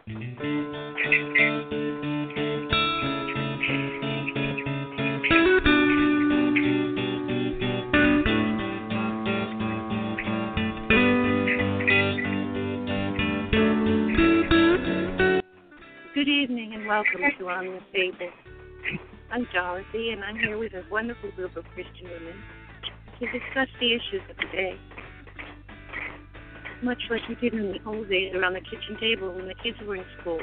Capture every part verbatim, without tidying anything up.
Good evening and welcome to On the Table. I'm Dorothy and I'm here with a wonderful group of Christian women to discuss the issues of the day. Much like we did in the old days around the kitchen table when the kids were in school.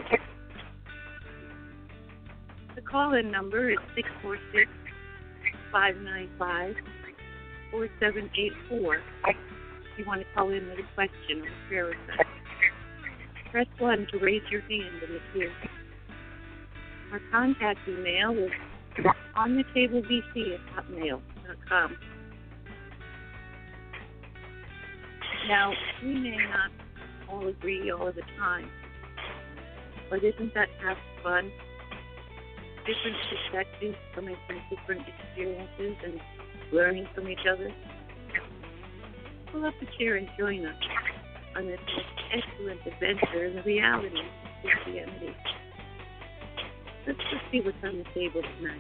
The call-in number is six four six, five nine five, four seven eight four if you want to call in with a question or a prayer request. Press one to raise your hand in the queue. Our contact email is onthetablebc at hotmail dot com. Now, we may not all agree all the time, but isn't that half fun? Different perspectives coming from different experiences and learning from each other. Pull up a chair and join us on this excellent adventure in the reality of Christianity. Let's just see what's on the table tonight.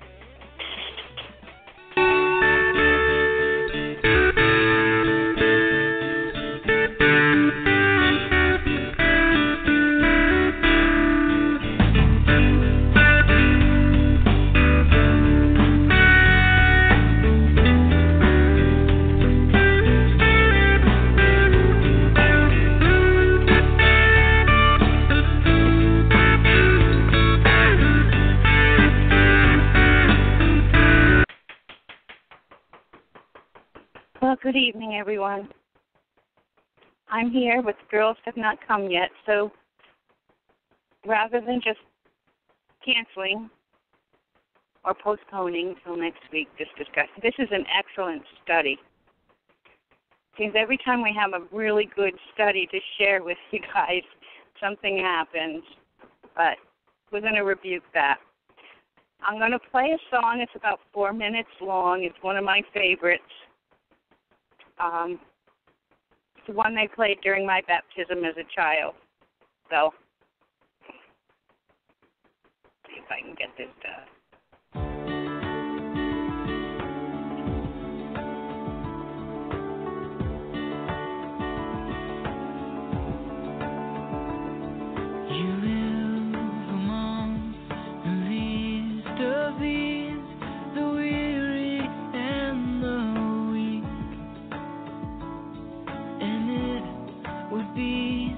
Well, good evening, everyone. I'm here, but the girls have not come yet, so rather than just canceling or postponing until next week, this discussion, this is an excellent study. Because every time we have a really good study to share with you guys, something happens, but we're going to rebuke that. I'm going to play a song. It's about four minutes long. It's one of my favorites. Um, it's the one they played during my baptism as a child. So, see if I can get this done.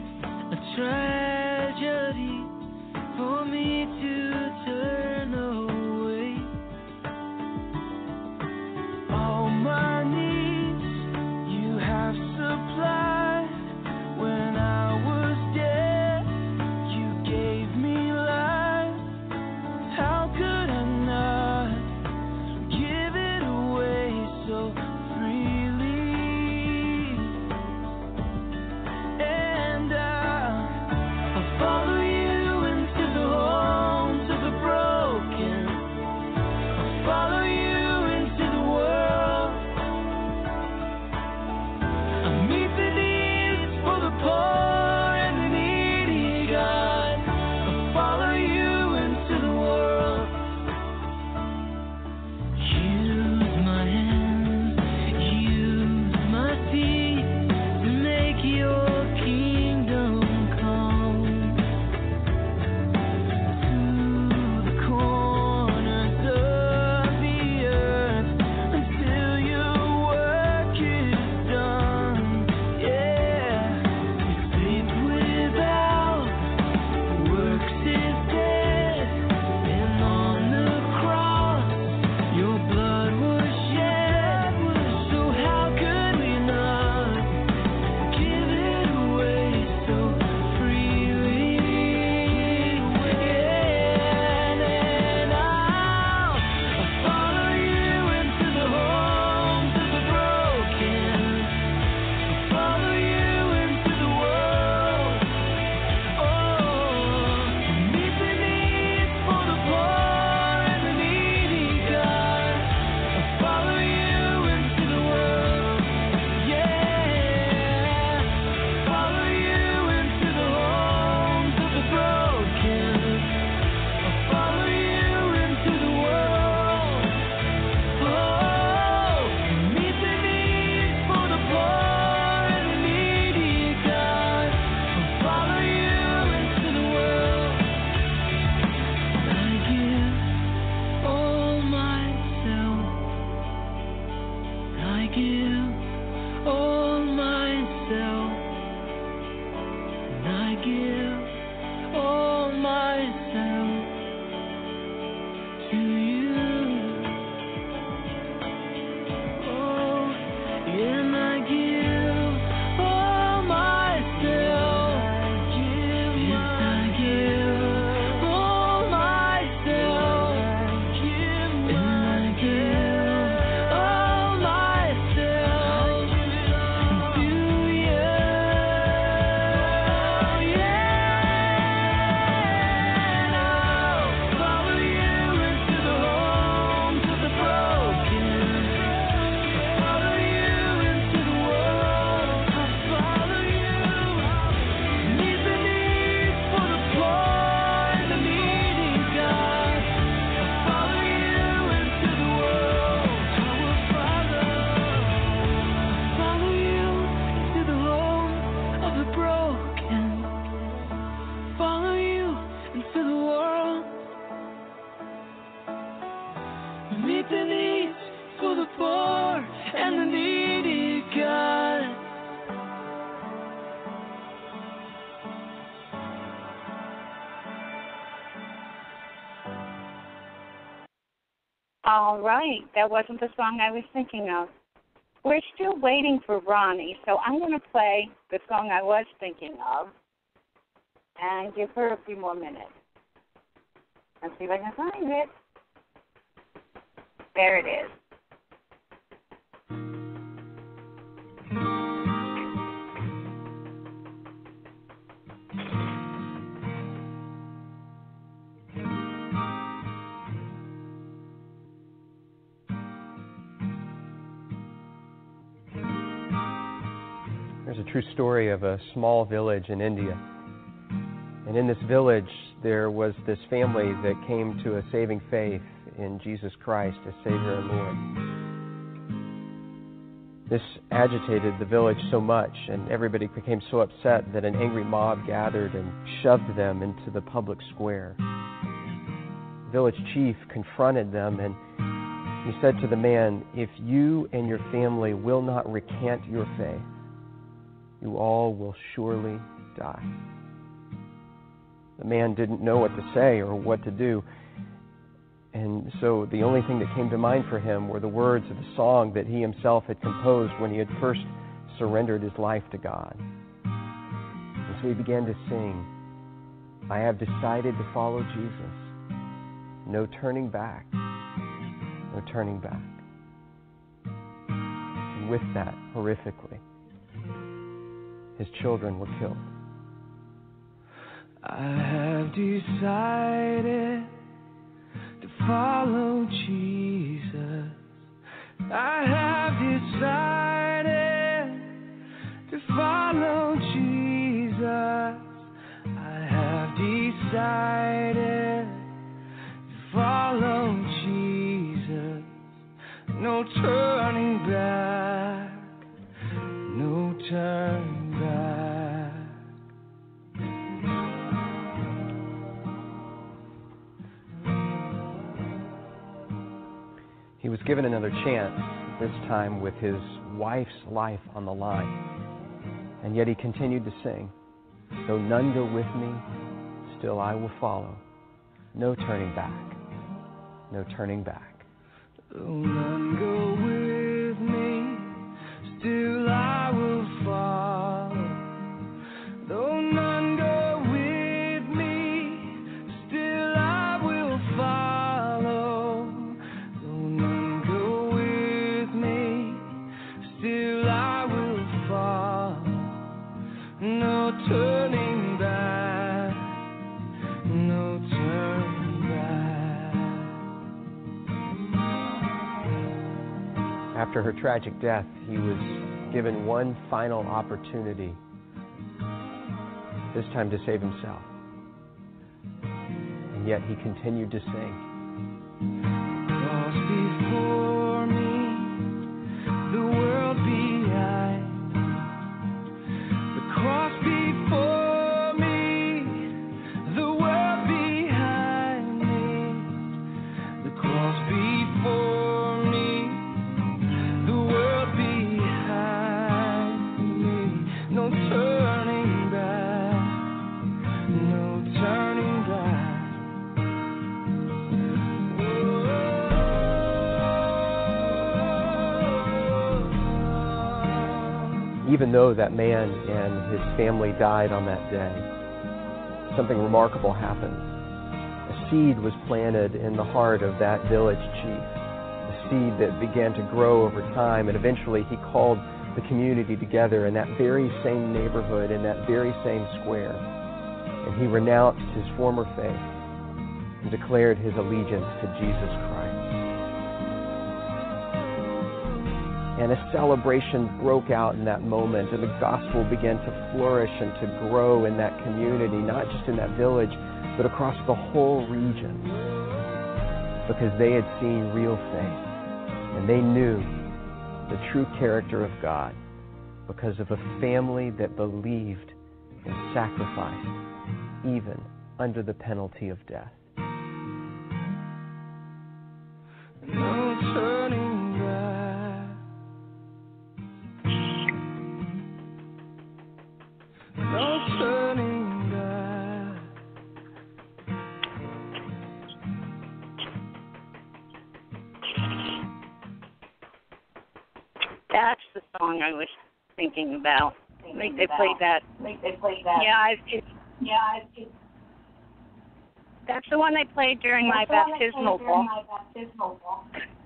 Tragedy for me to turn away. give all myself to you. Oh, and I give all myself. Yes, I give all myself. And I give all myself to you. Meet the needs for the poor and the needy, God. All right, that wasn't the song I was thinking of. We're still waiting for Ronnie, so I'm going to play the song I was thinking of and give her a few more minutes. Let's see if I can find it. There it is. There's a true story of a small village in India. And in this village, there was this family that came to a saving faith in Jesus Christ as Savior and Lord. This agitated the village so much, and everybody became so upset that an angry mob gathered and shoved them into the public square. The village chief confronted them, and he said to the man, "If you and your family will not recant your faith, you all will surely die." The man didn't know what to say or what to do. And so the only thing that came to mind for him were the words of a song that he himself had composed when he had first surrendered his life to God. And so he began to sing, "I have decided to follow Jesus. No turning back, no turning back." And with that, horrifically, his children were killed. I have decided to follow Jesus. I have decided to follow Jesus. I have decided to follow Jesus. No turning back, no turning back. He was given another chance, this time with his wife's life on the line. And yet he continued to sing, "Though none go with me, still I will follow. No turning back, no turning back." Though none go with me, still I will follow. Though none go with me, still I will follow. Though none go with me, still I will follow. No turning back, no turning back. After her tragic death, he was given one final opportunity, this time to save himself. And yet he continued to sing. Cross before me, the world behind me. The cross before me, the world behind me. The cross before me, the world behind me. No turning back, even though that man and his family died on that day, something remarkable happened. A seed was planted in the heart of that village chief, a seed that began to grow over time, and eventually he called the community together in that very same neighborhood, in that very same square. And he renounced his former faith and declared his allegiance to Jesus Christ. And a celebration broke out in that moment, and the gospel began to flourish and to grow in that community, not just in that village, but across the whole region, because they had seen real faith, and they knew the true character of God because of a family that believed and sacrificed, even under the penalty of death. No turning back. No turning back. That's the song I was thinking about. I think they played that. I think they played that. Yeah, I, it's, Yeah, it's that's the one they played during my baptismal ball. my baptismal ball.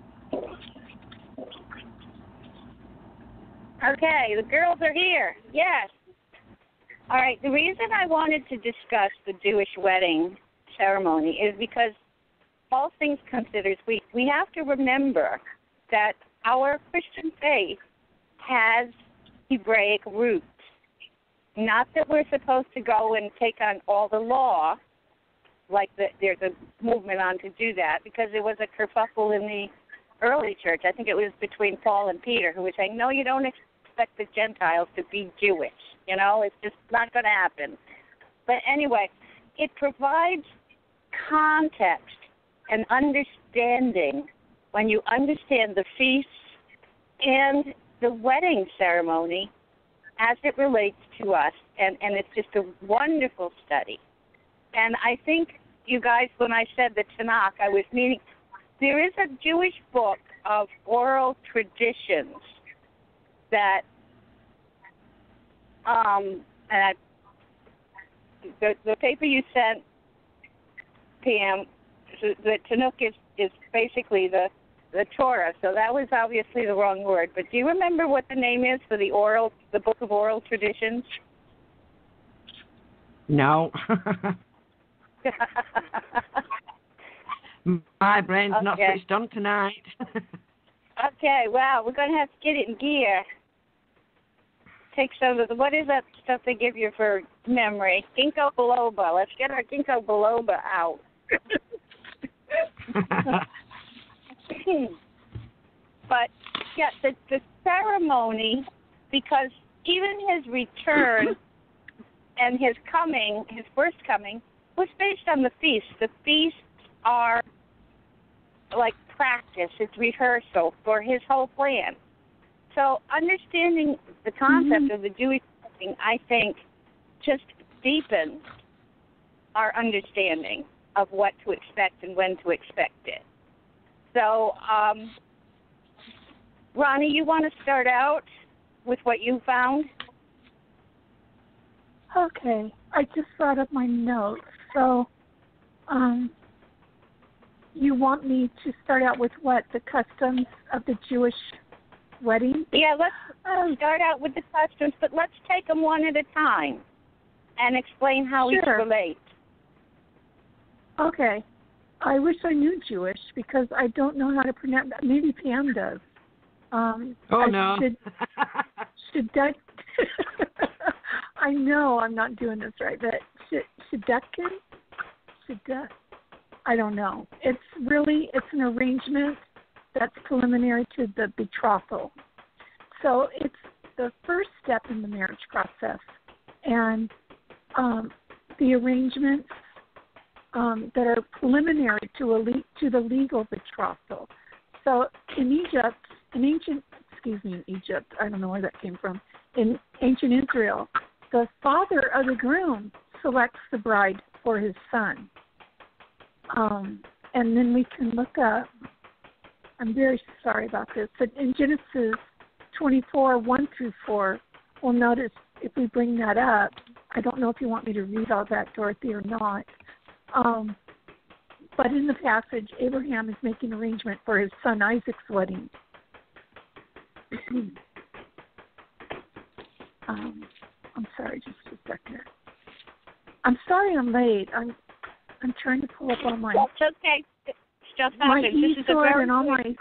Okay, the girls are here. Yes. All right, the reason I wanted to discuss the Jewish wedding ceremony is because all things considered, we, we have to remember that our Christian faith has Hebraic roots. Not that we're supposed to go and take on all the law, like the, there's a movement on to do that, because there was a kerfuffle in the early church. I think it was between Paul and Peter, who was saying, no, you don't expect the Gentiles to be Jewish. You know, it's just not going to happen. But anyway, it provides context and understanding when you understand the feasts and the wedding ceremony as it relates to us. And, and it's just a wonderful study. And I think, you guys, when I said the Tanakh, I was meaning there is a Jewish book of oral traditions that, um, and I, the, the paper you sent, Pam, the Tanakh is, is basically the, the Torah, so that was obviously the wrong word. But do you remember what the name is for the oral, the book of oral traditions? No. My brain's okay. not switched on tonight. Okay, wow, we're going to have to get it in gear. Take some of the, what is that stuff they give you for memory? Ginkgo biloba. Let's get our ginkgo biloba out. But, yeah, the, the ceremony, because even his return and his coming, his first coming, was based on the feast. The feasts are like practice. It's rehearsal for his whole plan. So understanding the concept mm-hmm. of the Jewish wedding, I think, just deepens our understanding of what to expect and when to expect it. So, um, Ronnie, you want to start out with what you found? Okay, I just brought up my notes. So, um, you want me to start out with what? The customs of the Jewish wedding? Yeah, let's uh, start out with the customs, but let's take them one at a time and explain how sure. each relate. Okay. I wish I knew Jewish because I don't know how to pronounce that. Maybe Pam does. Um, oh, I no. Should, should that... I know I'm not doing this right, but Shidduchin? Shidduch? I don't know. It's really, it's an arrangement that's preliminary to the betrothal. So it's the first step in the marriage process. And um, the arrangements um, that are preliminary to, a le- to the legal betrothal. So in Egypt, in ancient, excuse me, in Egypt, I don't know where that came from, in ancient Israel, the father of the groom selects the bride for his son. Um, and then we can look up, I'm very sorry about this, but in Genesis twenty-four, one through four, will notice if we bring that up, I don't know if you want me to read all that, Dorothy, or not. Um, but in the passage, Abraham is making arrangement for his son Isaac's wedding. um, I'm sorry, just a second. I'm sorry I'm late. I'm I'm trying to pull up all my. That's okay. Stuff My happens. This is a e-sword very and all my.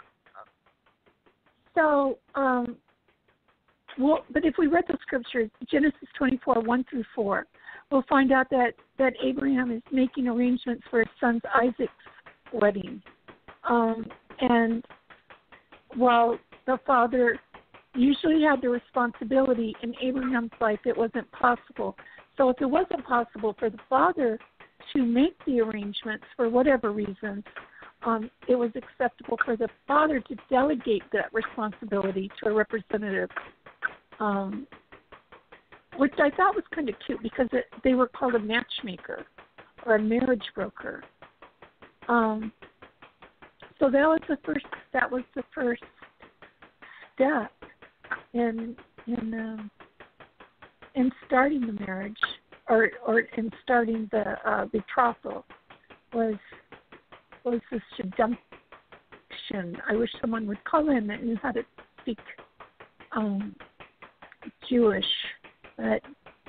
So, um, well, but if we read the scriptures, Genesis twenty-four, one through four, we'll find out that, that Abraham is making arrangements for his son Isaac's wedding. Um, and while the father usually had the responsibility, in Abraham's life it wasn't possible. So if it wasn't possible for the father to make the arrangements for whatever reasons, um, it was acceptable for the father to delegate that responsibility to a representative, um, which I thought was kind of cute because it, they were called a matchmaker or a marriage broker. Um, so that was the first. That was the first step in in um, in starting the marriage, or or in starting the uh, betrothal, was was the seduction. I wish someone would call in that knew how to speak um, Jewish, but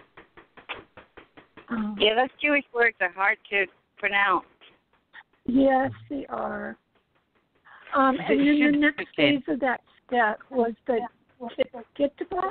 um, yeah, those Jewish words are hard to pronounce. Yes, they are. Um, and then the next phase of that step was the Ketubah,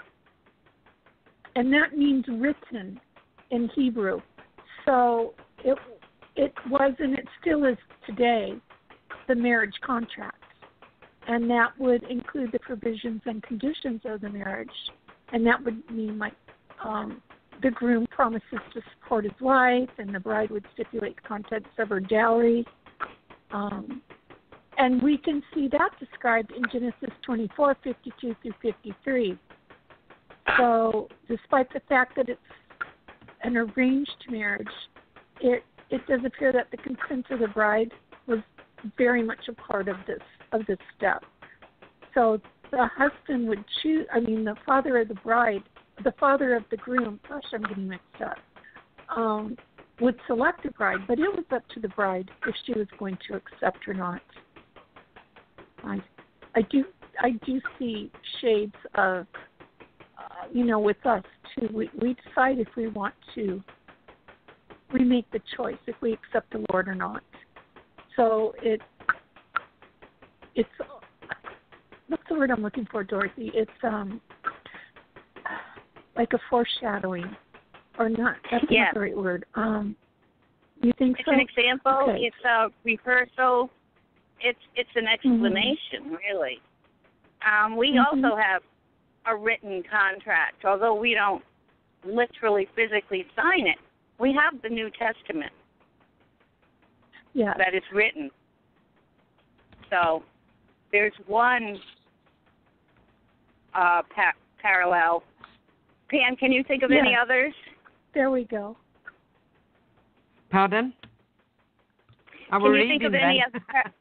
and that means written in Hebrew. So it it was, and it still is today, the marriage contract, and that would include the provisions and conditions of the marriage, and that would mean like um, the groom promises to support his wife, and the bride would stipulate the contents of her dowry. Um, and we can see that described in Genesis twenty-four, fifty-two through fifty-three. So despite the fact that it's an arranged marriage, it it does appear that the consent of the bride was very much a part of this of this step. So the husband would choose, I mean the father of the bride, the father of the groom, gosh, I'm getting mixed up, um, would select a bride, but it was up to the bride if she was going to accept or not. I, I do, I do see shades of, uh, you know, with us too. We, we decide if we want to. We make the choice if we accept the Lord or not. So it, it's, what's the word I'm looking for, Dorothy? It's um, like a foreshadowing, or not? That's Yeah. not the right word. Um, you think It's so? an example. Okay. It's a rehearsal. It's it's an explanation, mm-hmm. really. Um, we mm-hmm. also have a written contract, although we don't literally physically sign it. We have the New Testament yeah. that is written. So there's one uh, pa- parallel. Pam, can you think of yes. any others? There we go. Pardon? I Can will you read think of then. any other? Par-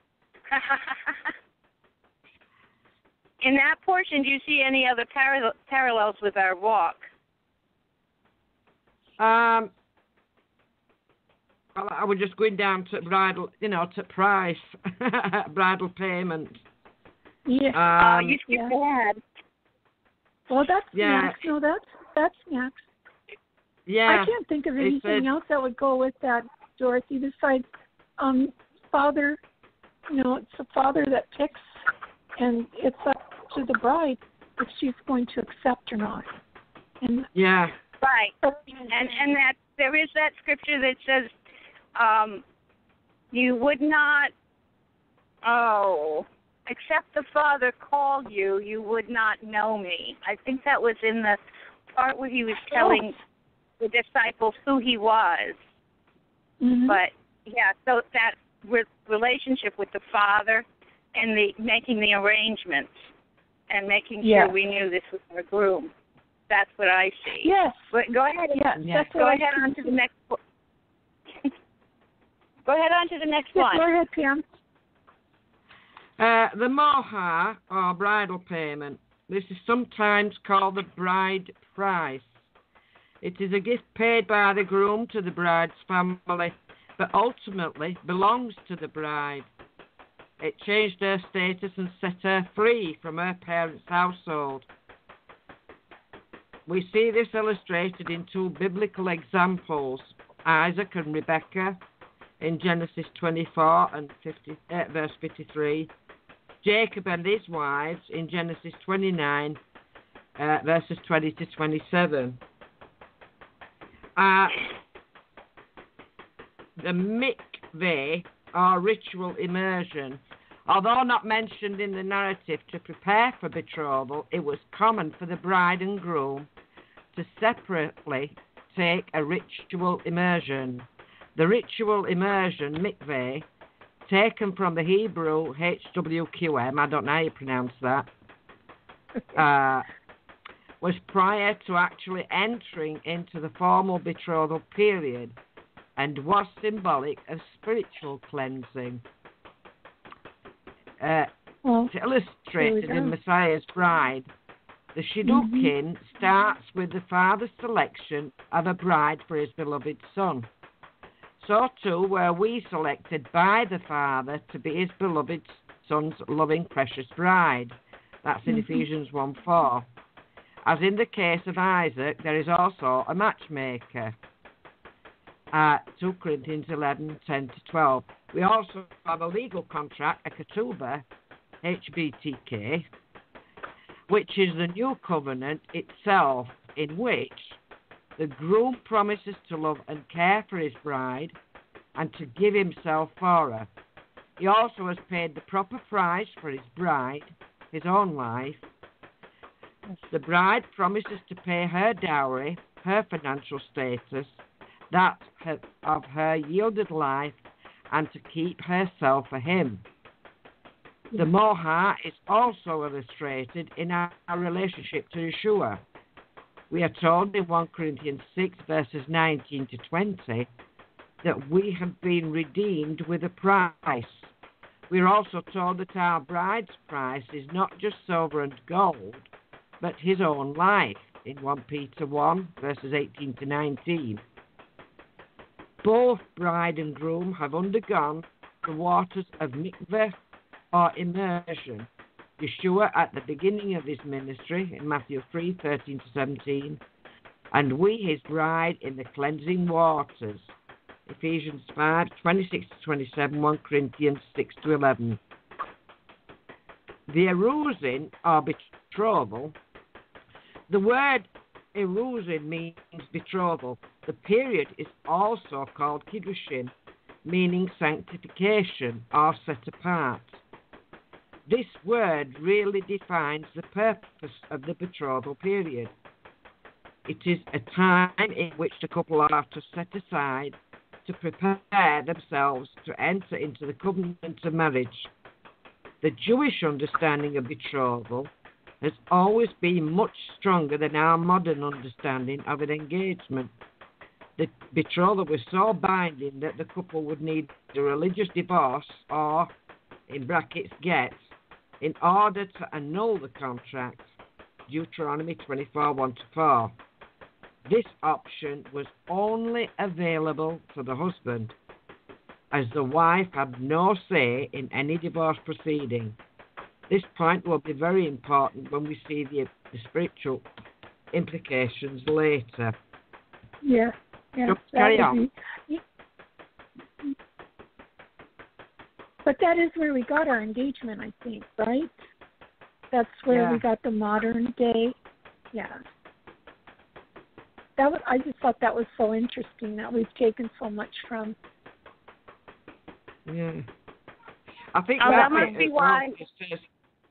In that portion, do you see any other par- parallels with our walk? Um, well, I was just going down to bridal, you know, to price, bridal payment. Yeah. Uh, Um, you skipped yeah. ahead. Well, that's Yeah. next. No, that's that's next. yeah. I can't think of It anything said- else that would go with that, Dorothy, besides um, father. You know, it's the father that picks, and it's up to the bride if she's going to accept or not. And Yeah. Right. And and that there is that scripture that says, um, you would not, oh, except the Father called you, you would not know me. I think that was in the part where he was telling the disciples who he was. mm-hmm. But, yeah, so that re- relationship with the Father and the making the arrangements and making Yeah. sure we knew this was our groom. That's what I see. Yes. But go ahead. Yes. Yeah. That's Go what ahead I on to the next one. Go ahead on to the next yeah, one. Go ahead, Pam. Uh, the moha, or bridal payment, This is sometimes called the bride price. It is a gift paid by the groom to the bride's family, but ultimately belongs to the bride. It changed her status and set her free from her parents' household. We see this illustrated in two biblical examples, Isaac and Rebekah in Genesis twenty-four and fifty, uh, verse fifty-three, Jacob and his wives in Genesis twenty-nine, uh, verses twenty to twenty-seven. Uh, the mikveh, or ritual immersion, although not mentioned in the narrative to prepare for betrothal, it was common for the bride and groom to separately take a ritual immersion. The ritual immersion, mikveh, taken from the Hebrew H W Q M, I don't know how you pronounce that, uh, was prior to actually entering into the formal betrothal period and was symbolic of spiritual cleansing. Uh, Well, to illustrate in Messiah's Bride, the Shidduchin mm-hmm. starts with the father's selection of a bride for his beloved son. So too were we selected by the Father to be his beloved son's loving, precious bride. That's in mm-hmm. Ephesians one four. As in the case of Isaac, there is also a matchmaker. Uh, two Corinthians eleven ten to twelve. We also have a legal contract, a ketubah, H B T K, which is the new covenant itself, in which the groom promises to love and care for his bride and to give himself for her. He also has paid the proper price for his bride, his own life. The bride promises to pay her dowry, her financial status, that of her yielded life, and to keep herself for him. The mohar is also illustrated in our relationship to Yeshua. We are told in First Corinthians six, verses nineteen to twenty, that we have been redeemed with a price. We are also told that our bride's price is not just silver and gold, but his own life, in First Peter one, verses eighteen to nineteen. Both bride and groom have undergone the waters of mikveh, or immersion. Yeshua at the beginning of his ministry in Matthew three, thirteen to seventeen, and we his bride in the cleansing waters, Ephesians five, twenty-six to twenty-seven, First Corinthians six to eleven. The erusin, or betrothal, the word erusin means betrothal. The period is also called kiddushin, meaning sanctification or set apart. This word really defines the purpose of the betrothal period. It is a time in which the couple are to set aside to prepare themselves to enter into the covenant of marriage. The Jewish understanding of betrothal has always been much stronger than our modern understanding of an engagement. The betrothal was so binding that the couple would need a religious divorce or, in brackets, get, in order to annul the contract, Deuteronomy twenty-four, one to four. This option was only available to the husband, as the wife had no say in any divorce proceeding. This point will be very important when we see the, the spiritual implications later. Yeah, yeah. So, carry on. Be, but that is where we got our engagement, I think, right? That's where yeah. we got the modern day. Yeah. That was, I just thought that was so interesting that we've taken so much from. Yeah. I think oh, that, that must be why. Just,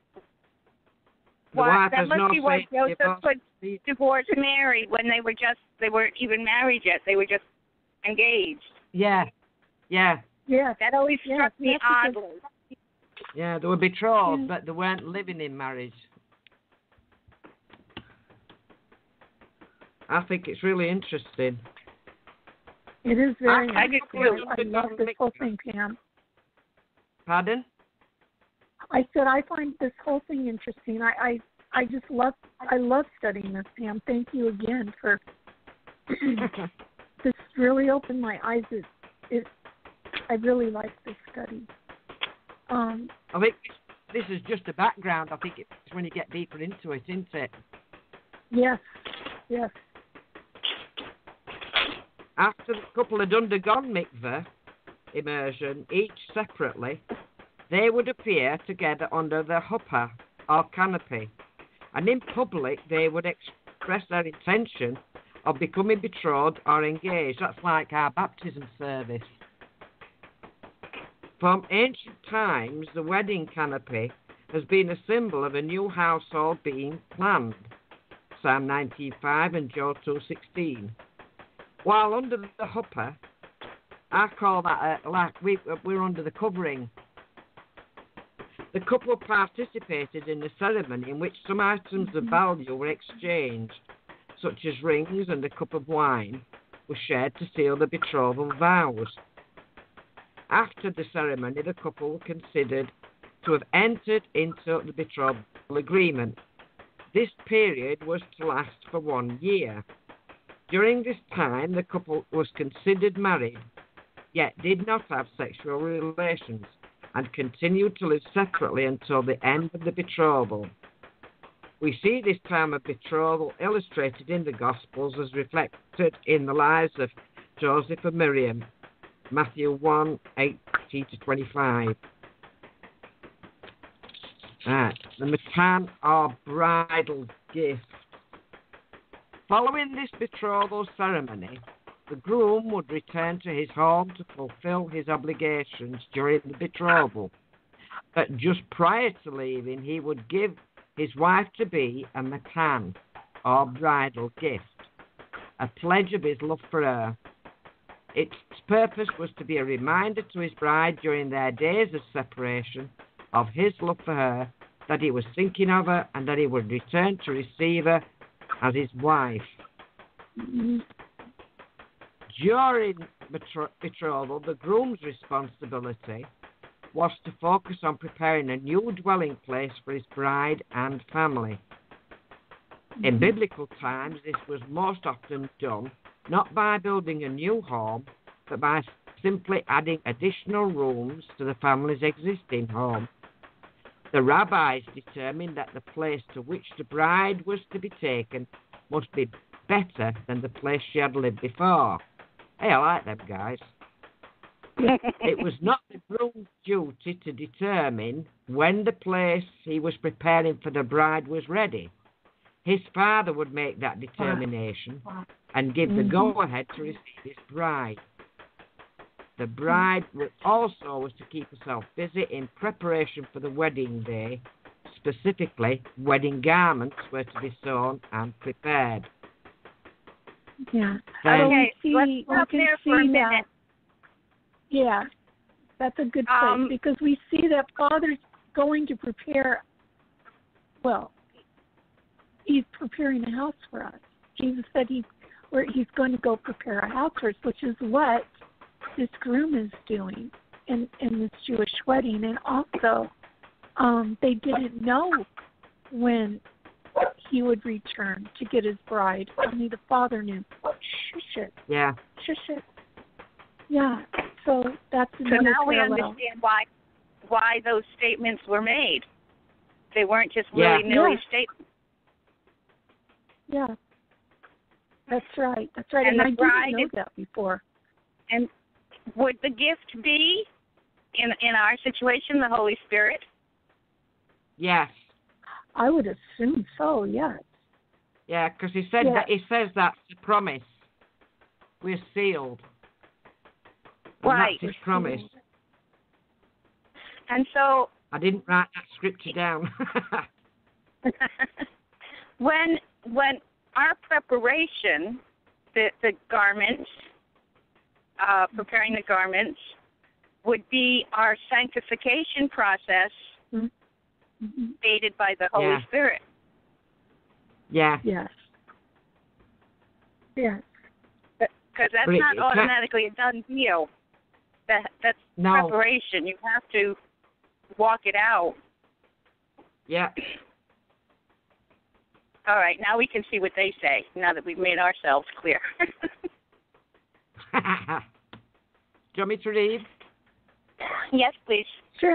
why that must no be why Joseph put divorce. divorce Mary when they were just they weren't even married yet. They were just engaged. Yeah. Yeah. Yeah. That always yeah, struck me oddly. Yeah, they were betrothed, yeah. but they weren't living in marriage. I think it's really interesting. It is very I, I interesting. I, I love this whole thing, Pam. Pardon? I said I find this whole thing interesting. I, I I just love I love studying this, Pam. Thank you again for this. Really opened my eyes. It, it I really like this study. Um, I think this is just a background. I think it's when you get deeper into it, isn't it? Yes, yes. After the couple had undergone mikveh immersion, each separately, they would appear together under the huppah, or canopy, and in public they would express their intention of becoming betrothed or engaged. That's like our baptism service. From ancient times, the wedding canopy has been a symbol of a new household being planned. Psalm nineteen five and Joel two sixteen. While under the huppah, I call that a, like we, we're under the covering. The couple participated in a ceremony in which some items of value were exchanged, such as rings and a cup of wine, were shared to seal the betrothal vows. After the ceremony, the couple were considered to have entered into the betrothal agreement. This period was to last for one year. During this time, the couple was considered married, yet did not have sexual relations, and continued to live separately until the end of the betrothal. We see this time of betrothal illustrated in the Gospels as reflected in the lives of Joseph and Miriam, Matthew one, eighteen to twenty-five. Right, the matan or bridal gift. Following this betrothal ceremony, the groom would return to his home to fulfill his obligations during the betrothal. But just prior to leaving, he would give his wife-to-be a matan, or bridal gift, a pledge of his love for her. Its purpose was to be a reminder to his bride during their days of separation of his love for her, that he was thinking of her, and that he would return to receive her as his wife. mm-hmm. During betrothal, the groom's responsibility was to focus on preparing a new dwelling place for his bride and family. Mm-hmm. In biblical times, this was most often done not by building a new home, but by simply adding additional rooms to the family's existing home. The rabbis determined that the place to which the bride was to be taken must be better than the place she had lived before. Hey, I like them guys. It was not the groom's duty to determine when the place he was preparing for the bride was ready. His father would make that determination and give the go-ahead to receive his bride. The bride also was to keep herself busy in preparation for the wedding day. Specifically, wedding garments were to be sewn and prepared. Yeah. Then, Okay, see, let's we stop can there see for a that. minute. Yeah, that's a good place Um, because we see that Father's going to prepare, well, he's preparing a house for us. Jesus said he, where he's going to go prepare a house for us, which is what this groom is doing in, in this Jewish wedding. And also, um, they didn't know when he would return to get his bride. Only the Father knew. Shush it. yeah. Shush it. Yeah. So that's So another now we parallel. understand why why those statements were made. They weren't just Yeah. willy-nilly Yeah. statements. Yeah. That's right. That's right. And And, the I bride didn't know is- that before. And would the gift be, in in our situation, the Holy Spirit? Yes. I would assume so, yes. Yeah, because he said Yeah. that. He says that's the promise. We're sealed. And Right. That's his promise. And so I didn't write that scripture down. when when our preparation, the the garments, uh, preparing the garments, would be our sanctification process, Mm-hmm. aided by the Holy Yeah. Spirit. yeah. Yes. Yes. Because that's But it- not it can't- automatically a done deal. That that's No. preparation. You have to walk it out. Yeah. All right, now we can see what they say, now that we've made ourselves clear. Do you want me to read? Yes, please. Sure.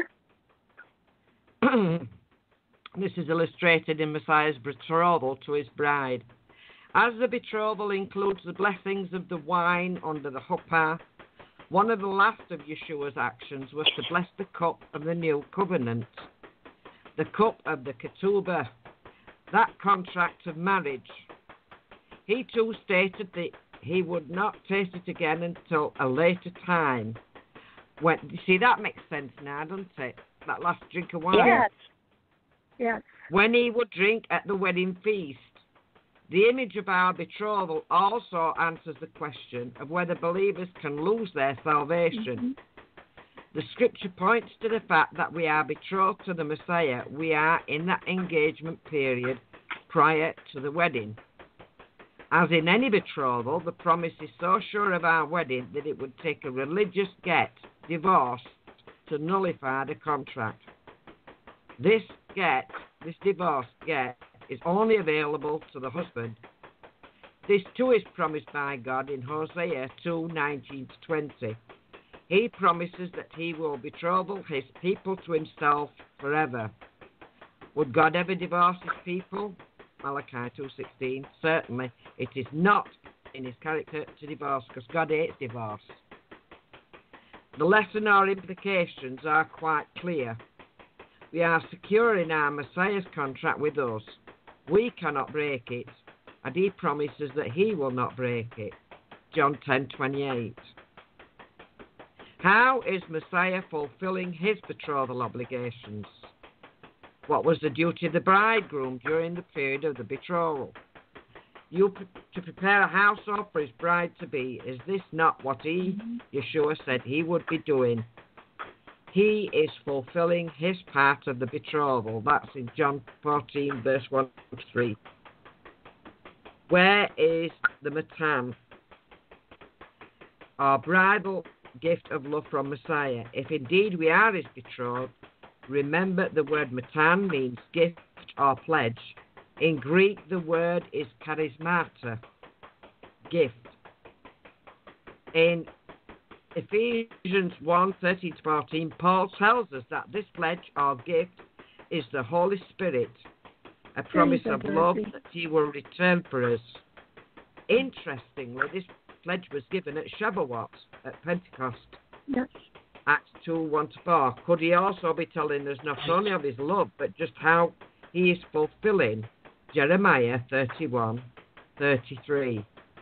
This is illustrated in Messiah's betrothal to his bride. As the betrothal includes the blessings of the wine under the chuppah, one of the last of Yeshua's actions was to bless the cup of the new covenant, the cup of the ketubah, that contract of marriage. He too stated that he would not taste it again until a later time. When, you see, that makes sense now, doesn't it? That last drink of wine. Yes. Yes. When he would drink at the wedding feast. The image of our betrothal also answers the question of whether believers can lose their salvation. Mm-hmm. The scripture points to the fact that we are betrothed to the Messiah. We are in that engagement period prior to the wedding. As in any betrothal, the promise is so sure of our wedding that it would take a religious get, divorce, to nullify the contract. This get, this divorce get, is only available to the husband. This too is promised by God in Hosea two nineteen to twenty. He promises that he will betrothal his people to himself forever. Would God ever divorce his people? Malachi two sixteen. Certainly, it is not in his character to divorce, because God hates divorce. The lesson or implications are quite clear. We are secure in our Messiah's contract with us. We cannot break it, and he promises that he will not break it. John ten twenty-eight. How is Messiah fulfilling his betrothal obligations? What was the duty of the bridegroom during the period of the betrothal? You pre- to prepare a household for his bride-to-be. Is this not what he, Yeshua, said he would be doing? He is fulfilling his part of the betrothal. That's in John fourteen, verse one to three. Where is the matan, our bridal gift of love from Messiah? If indeed we are his betrothed, remember the word matan means gift or pledge. In Greek, the word is charismata, gift. In Ephesians one, thirteen to fourteen, Paul tells us that this pledge or gift is the Holy Spirit, a promise of love that he will return for us. Interestingly, this pledge was given at Shavuot, at Pentecost. Yes. Acts two, one to four. Could he also be telling us not only of his love, but just how he is fulfilling Jeremiah thirty-one, thirty-three?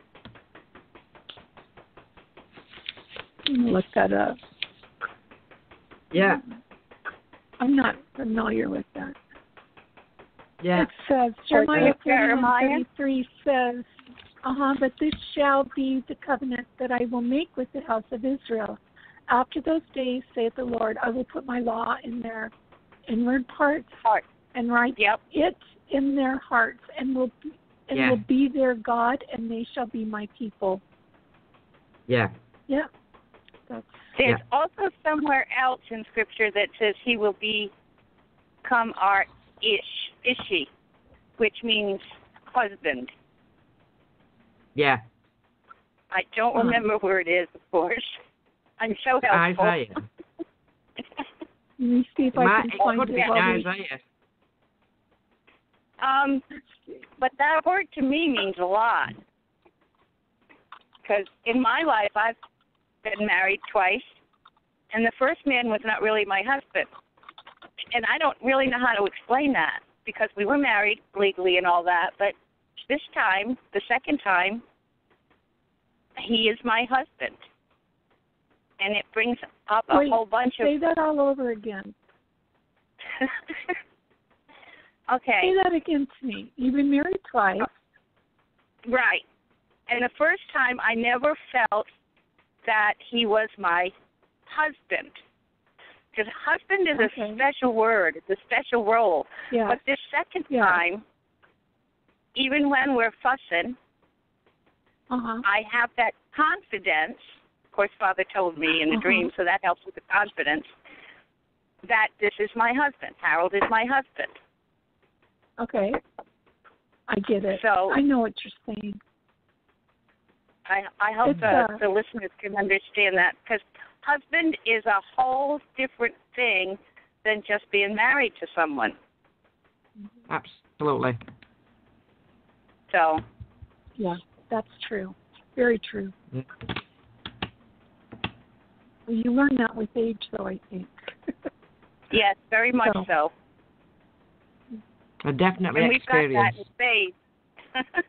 Look that up. Yeah. I'm not familiar with that. Yeah. It says, Jeremiah Jeremiah? thirty-three says, uh-huh, but this shall be the covenant that I will make with the house of Israel. After those days, saith the Lord, I will put my law in their inward parts Heart. and write Yep. it in their hearts, and will be, and Yeah. will be their God, and they shall be my people. Yeah. Yeah. That's, There's Yeah. also somewhere else in Scripture that says he will become our ish, ishi, which means husband. Yeah. I don't Huh. remember where it is, of course. I'm so helpful. Isaiah. let me see if I My, can it find could it. be while we- Isaiah. um, but that word to me means a lot. Because in my life, I've been married twice, and the first man was not really my husband. And I don't really know how to explain that, because we were married legally and all that, but this time, the second time, he is my husband. And it brings up a Wait, whole bunch Say of... that all over again. Okay. Say that again to me. You've been married twice. Right. And the first time, I never felt that he was my husband. Because husband is Okay. a special word. It's a special role. Yeah. But this second Yeah. time, even when we're fussing, Uh-huh. I have that confidence. Of course, Father told me in the Uh-huh. dream, so that helps with the confidence, that this is my husband. Harold is my husband. Okay. I get it. So I know what you're saying. I I hope It's, the, uh, the listeners can understand that, because husband is a whole different thing than just being married to someone. Absolutely. So Yeah, that's true. Very true. Yeah. Well, you learn that with age, though, I think. yes, very much So. so. I definitely And we've experience. got that in spades.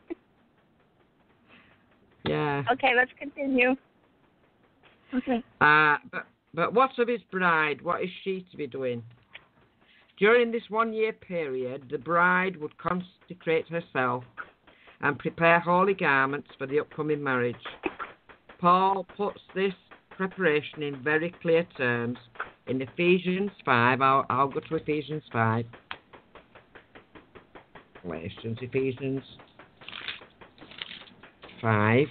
Yeah. Okay, let's continue. Okay. Uh, but, but what of his bride? What is she to be doing? During this one-year period, the bride would consecrate herself and prepare holy garments for the upcoming marriage. Paul puts this preparation in very clear terms in Ephesians five. I'll, I'll go to Ephesians five. Galatians, Ephesians five.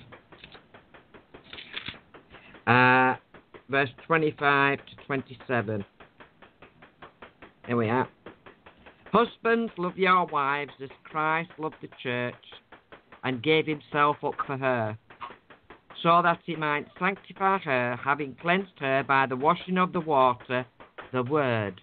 Uh, verse twenty-five to twenty-seven. Here we are. Husbands, love your wives as Christ loved the church and gave himself up for her, so that he might sanctify her, having cleansed her by the washing of the water, the word,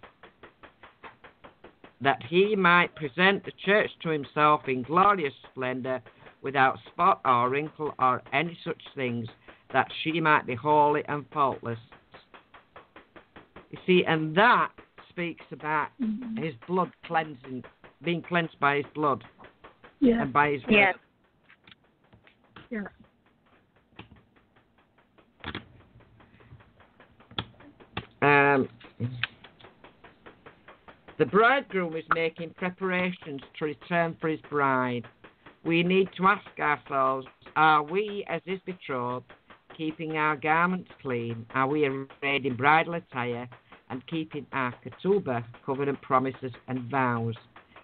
that he might present the church to himself in glorious splendor, without spot or wrinkle or any such things, that she might be holy and faultless. You see, and that speaks about Mm-hmm. his blood cleansing, being cleansed by his blood Yes. and by his word. Yes. Yes. Um, the bridegroom is making preparations to return for his bride. We need to ask ourselves, are we, as his betrothed, keeping our garments clean? Are we arrayed in bridal attire and keeping our ketubah, covenant promises and vows?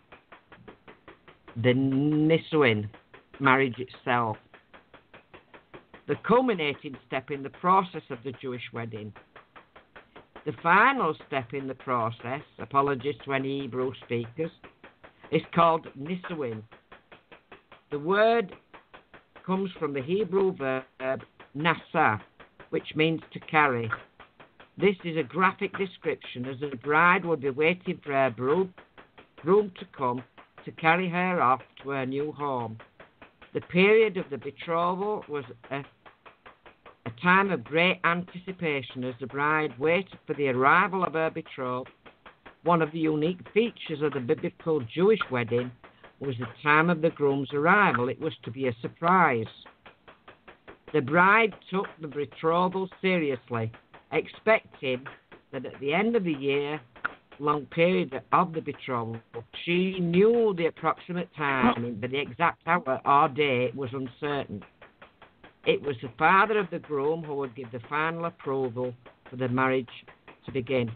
The nisuin, marriage itself. The culminating step in the process of the Jewish wedding. The final step in the process, apologies to any Hebrew speakers, is called nisuin. The word comes from the Hebrew verb nasa, which means to carry. This is a graphic description, as the bride would be waiting for her groom, groom to come to carry her off to her new home. The period of the betrothal was a, a time of great anticipation as the bride waited for the arrival of her betrothed. One of the unique features of the biblical Jewish wedding was the time of the groom's arrival. It was to be a surprise. The bride took the betrothal seriously, expecting that at the end of the year-long period of the betrothal, she knew the approximate timing, but the exact hour or day was uncertain. It was the father of the groom who would give the final approval for the marriage to begin.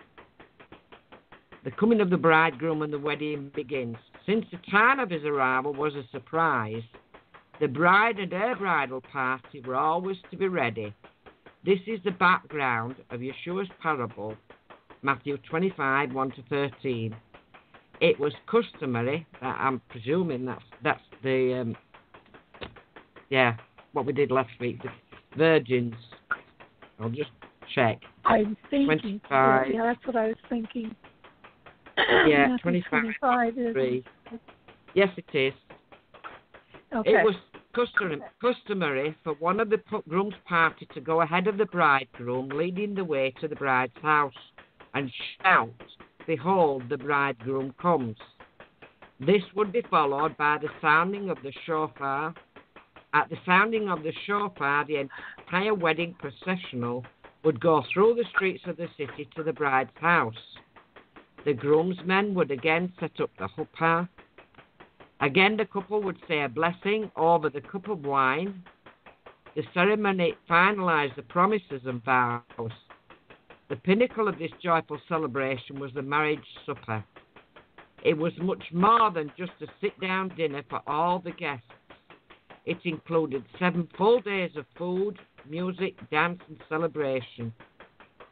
The coming of the bridegroom and the wedding begins. Since the time of his arrival was a surprise, the bride and her bridal party were always to be ready. This is the background of Yeshua's parable, Matthew twenty-five, one to thirteen. It was customary, uh, I'm presuming that's, that's the, um, yeah, what we did last week, the virgins. I'll just check. I'm thinking. twenty-five. Yeah, that's what I was thinking. Yeah, Matthew twenty-five, twenty-five is. three. Yes, it is. Okay. It was customary, customary for one of the groom's party to go ahead of the bridegroom, leading the way to the bride's house, and shout, "Behold, the bridegroom comes." This would be followed by the sounding of the shofar. At the sounding of the shofar, the entire wedding processional would go through the streets of the city to the bride's house. The groomsmen would again set up the huppah. Again, the couple would say a blessing over the cup of wine. The ceremony finalized the promises and vows. The pinnacle of this joyful celebration was the marriage supper. It was much more than just a sit-down dinner for all the guests. It included seven full days of food, music, dance, and celebration.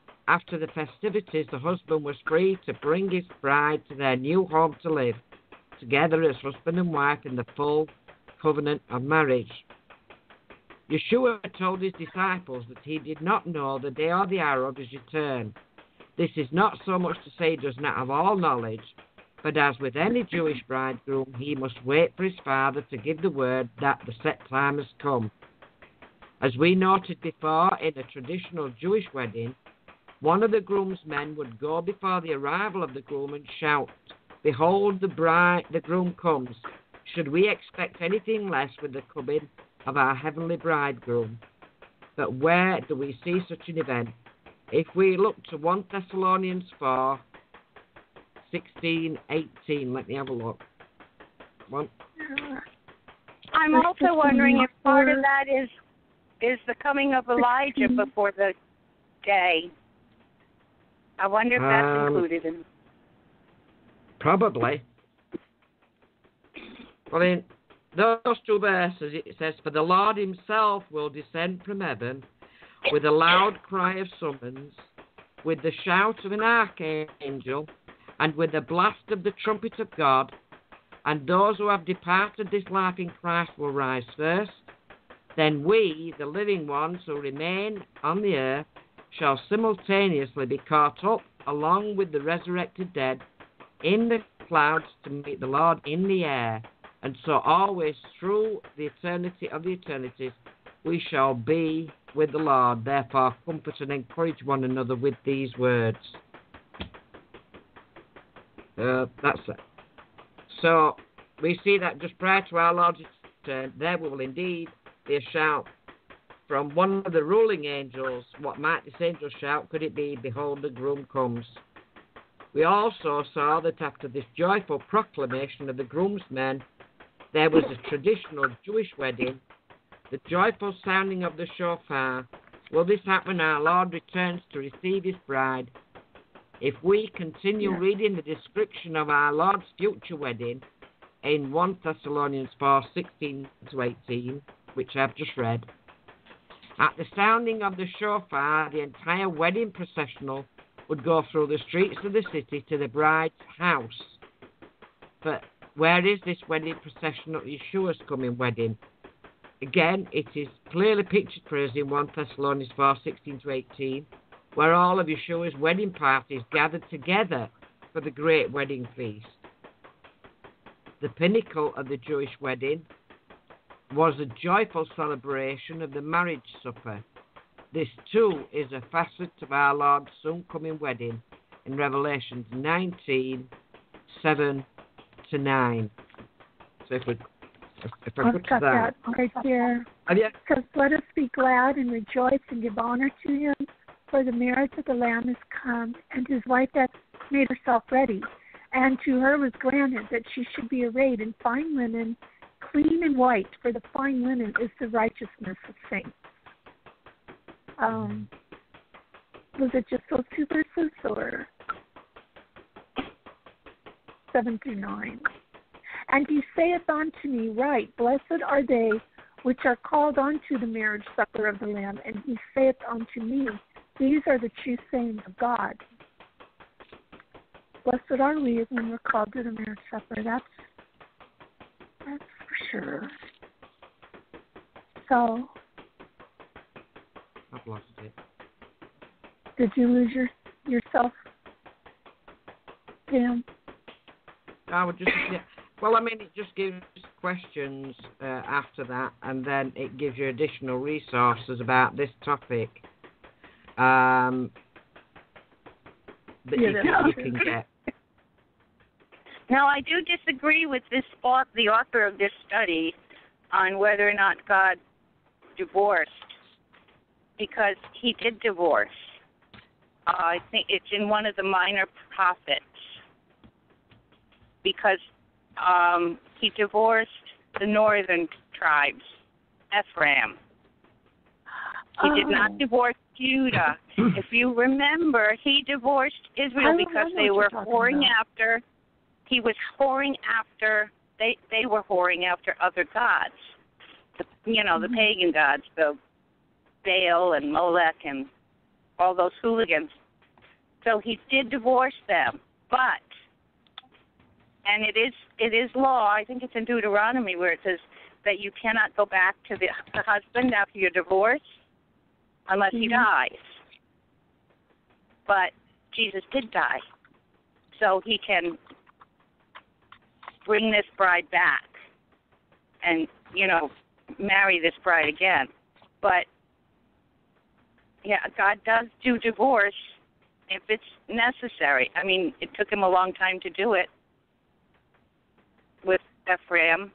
After the festivities, the husband was free to bring his bride to their new home to live. together as husband and wife in the full covenant of marriage. Yeshua told his disciples that he did not know the day or the hour of his return. This is not so much to say he does not have all knowledge, but as with any Jewish bridegroom, he must wait for his father to give the word that the set time has come. As we noted before, in a traditional Jewish wedding, one of the groomsmen would go before the arrival of the groom and shout, "Behold, the bride, the groom comes." Should we expect anything less with the coming of our heavenly bridegroom? But where do we see such an event? If we look to First Thessalonians four, sixteen, eighteen, let me have a look. One. I'm also wondering if part of that is is the coming of Elijah before the day. I wonder if that's Um, included in. Probably. Well, in those two verses, it says, "For the Lord himself will descend from heaven with a loud cry of summons, with the shout of an archangel, and with the blast of the trumpet of God, and those who have departed this life in Christ will rise first. Then we, the living ones who remain on the earth, shall simultaneously be caught up along with the resurrected dead in the clouds to meet the Lord in the air. And so always through the eternity of the eternities we shall be with the Lord. Therefore comfort and encourage one another with these words." Uh, that's it. So we see that just prior to our Lord's return, there will indeed be a shout from one of the ruling angels. What might this angel shout? Could it be, "Behold, the groom comes"? We also saw that after this joyful proclamation of the groomsmen, there was a traditional Jewish wedding, the joyful sounding of the shofar. Will this happen when our Lord returns to receive his bride? If we continue yeah. reading the description of our Lord's future wedding in First Thessalonians four, sixteen to eighteen, which I've just read, at the sounding of the shofar, the entire wedding processional would go through the streets of the city to the bride's house. But where is this wedding procession at Yeshua's coming wedding? Again, it is clearly pictured for us in First Thessalonians four, sixteen to eighteen, where all of Yeshua's wedding parties gathered together for the great wedding feast. The pinnacle of the Jewish wedding was a joyful celebration of the marriage supper. This too is a facet of our Lord's soon coming wedding in Revelation nineteen, seven to nine. So if we if I I've go to got that, that right here. have you? Because let us be glad and rejoice and give honor to him, for the marriage of the Lamb is come, and his wife hath made herself ready. And to her was granted that she should be arrayed in fine linen, clean and white, for the fine linen is the righteousness of saints. Um, was it just those two verses, or seven through nine? "And he saith unto me, Right, blessed are they which are called unto the marriage supper of the Lamb. And he saith unto me, These are the true sayings of God." Blessed are we when we're called to the marriage supper. That's that's for sure. So, I've lost it. did you lose your yourself, Pam? I would just, yeah. Well, I mean, it just gives questions uh, after that, and then it gives you additional resources about this topic um, that Yeah, you, that's can, you true. can get. Now, I do disagree with this au- the author of this study on whether or not God divorced, because he did divorce. Uh, I think it's in one of the minor prophets, because um, he divorced the northern tribes, Ephraim. He oh. did not divorce Judah. If you remember, he divorced Israel because they were whoring about. after. He was whoring after. They they were whoring after other gods, the, you know, the mm-hmm. pagan gods, the Baal and Molech and all those hooligans. So he did divorce them, but and it is it is law. I think it's in Deuteronomy where it says that you cannot go back to the, the husband after your divorce unless mm-hmm. he dies. But Jesus did die, so he can bring this bride back and, you know, marry this bride again. But, yeah, God does do divorce if it's necessary. I mean, it took him a long time to do it with Ephraim,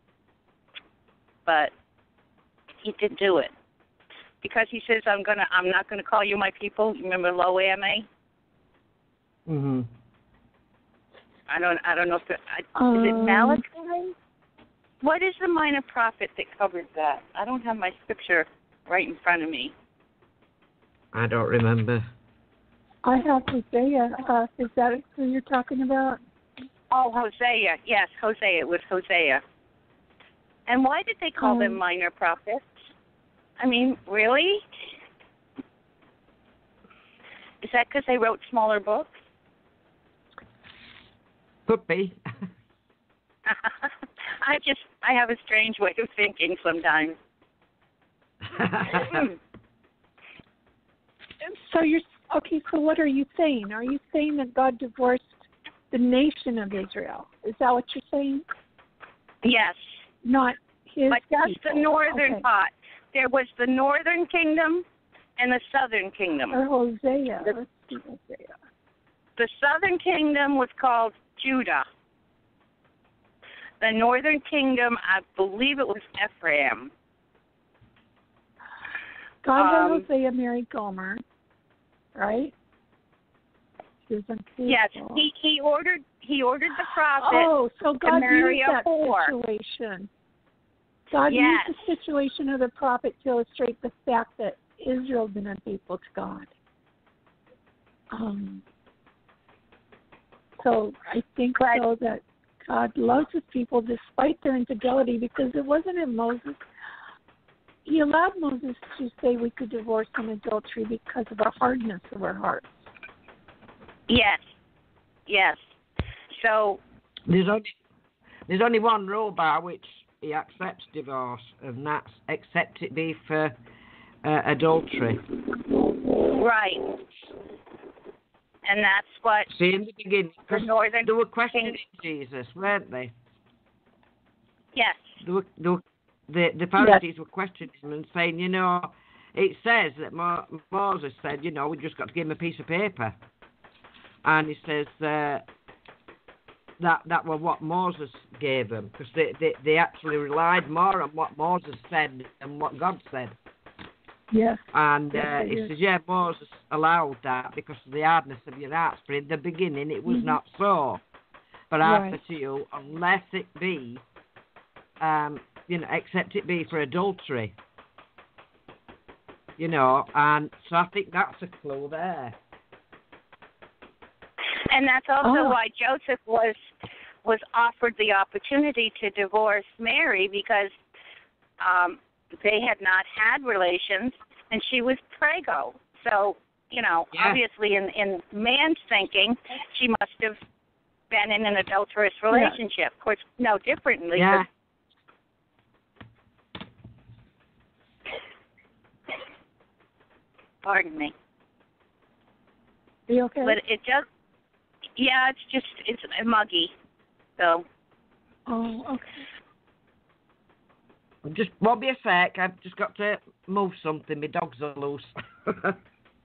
but he did do it because he says, "I'm gonna, I'm not gonna call you my people." Remember Lo Ame? Mhm. I don't, I don't know if it, I, um, is it Malachi? What is the minor prophet that covers that? I don't have my scripture right in front of me. I don't remember. I have Hosea. Uh, is that who you're talking about? Oh, Hosea. Yes, Hosea. It was Hosea. And why did they call um, them minor prophets? I mean, really? Is that because they wrote smaller books? Could be. I just, I have a strange way of thinking sometimes. So you're, okay, so what are you saying? Are you saying that God divorced the nation of Israel? Is that what you're saying? Yes. Not his But just people. the northern Okay. part. There was the northern kingdom and the southern kingdom. Or Hosea. The, Let's see Hosea. the southern kingdom was called Judah. The northern kingdom, I believe it was Ephraim. God had Um, Hosea marry Gomer, right? She was unfaithful. Yes, he, he ordered he ordered the prophet Oh, so God to marry used a that whore. situation. God Yes. used the situation of the prophet to illustrate the fact that Israel had been unfaithful to God. Um, so I think But, so that God loves his people despite their infidelity, because it wasn't in Moses. He allowed Moses to say we could divorce in adultery because of the hardness of our hearts. yes, yes. So There's only there's only one rule by which he accepts divorce, and that's except it be for uh, adultery. right, and that's what See, in the beginning, the northern they were questioning king- Jesus, weren't they? Yes, They were, they were, the the Pharisees were questioning him and saying, you know, it says that Mo- Moses said, you know, we just got to give him a piece of paper, and he says uh, that that was what Moses gave them, because they, they they actually relied more on what Moses said than what God said. Yes. And Yes, uh, they he did. says, yeah, Moses allowed that because of the hardness of your hearts, but in the beginning it was Mhm. not so. But I Right. say to you, unless it be, um, you know, except it be for adultery, you know, and so I think that's a clue there. and that's also Oh. why Joseph was was offered the opportunity to divorce Mary, because um, they had not had relations, and she was prego. So, you know, Yeah. obviously in, in man's thinking, she must have been in an adulterous relationship. Of course, no differently. Yeah. Pardon me. Are you okay? But it just, yeah, it's just, it's muggy. So, Oh, okay. Just won't be a sec. I've just got to move something. My dogs are loose. but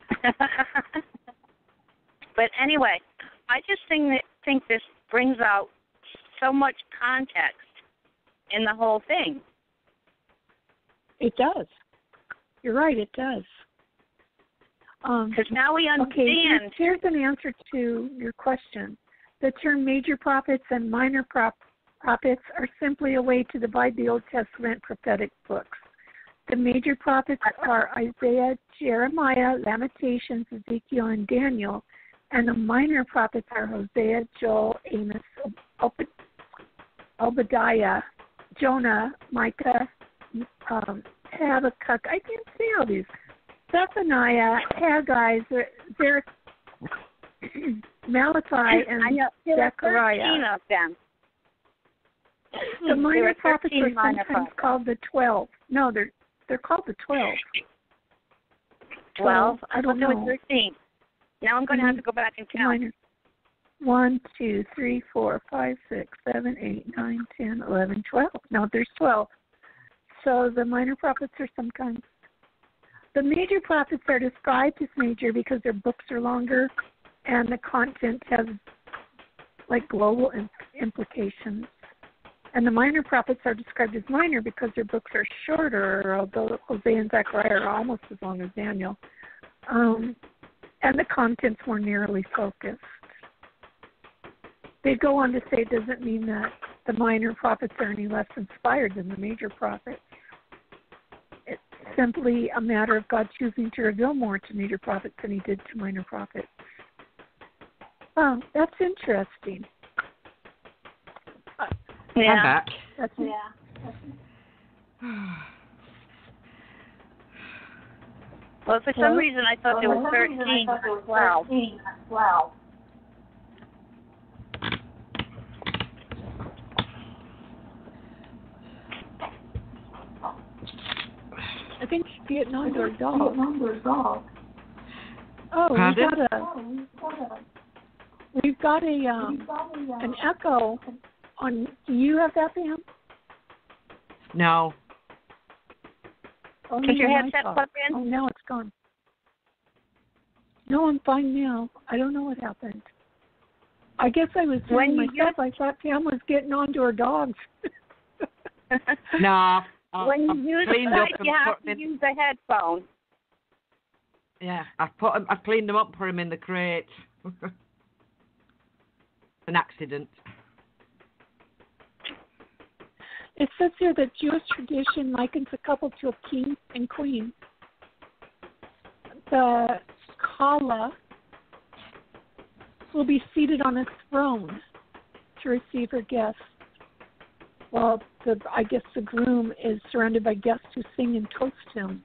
anyway, I just think that, think this brings out so much context in the whole thing. It does. You're right, it does. Um, Because now we okay, here's, understand. here's an answer to your question. The term major prophets and minor prop, prophets are simply a way to divide the Old Testament prophetic books. The major prophets are Isaiah, Jeremiah, Lamentations, Ezekiel, and Daniel, and the minor prophets are Hosea, Joel, Amos, Ob- Obadiah, Jonah, Micah, um, Habakkuk. I can't say all these. Zephaniah, Haggai, Zer- Malachi and I know there were Zechariah. thirteen of them. The There minor were prophets thirteen are minor sometimes prophets. called the twelve. No, they're they're called the twelve. Twelve. I I don't thought there know. were thirteen. Now I'm going to have to go back and count. Minor. One, two, three, four, five, six, seven, eight, nine, ten, eleven, twelve. No, there's twelve. So the minor prophets are sometimes. The major prophets are described as major because their books are longer and the content has like global imp- implications. And the minor prophets are described as minor because their books are shorter, although Hosea and Zechariah are almost as long as Daniel. Um, and the content's more narrowly focused. They go on to say it doesn't mean that the minor prophets are any less inspired than the major prophets. It's simply a matter of God choosing to reveal more to major prophets than he did to minor prophets. Oh, that's interesting. Yeah. I'm back. That's Yeah. Well, for some reason I thought there were thirteen, I thought there not was twelve. thirteen, not twelve. I think she's getting on to her Get dog. number dog. Oh, we've Pardon? got a Oh, we've got a, we've got a um we've got a, uh, an echo on. Do you have that, Pam? No. Oh, Is your no, headset I thought. plugged in? Oh, now it's gone. No, I'm fine now. I don't know what happened. I guess I was When saying you myself. I thought Pam was getting on to her dogs. No. I, When I've you use cleaned Skype, up and you have put to them in, use a headphone. yeah, I've put 'em- I've cleaned them up, put them in the crate. An accident. It says here that Jewish tradition likens a couple to a king and queen. The Kala will be seated on a throne to receive her guests, while the I guess the groom is surrounded by guests who sing and toast him.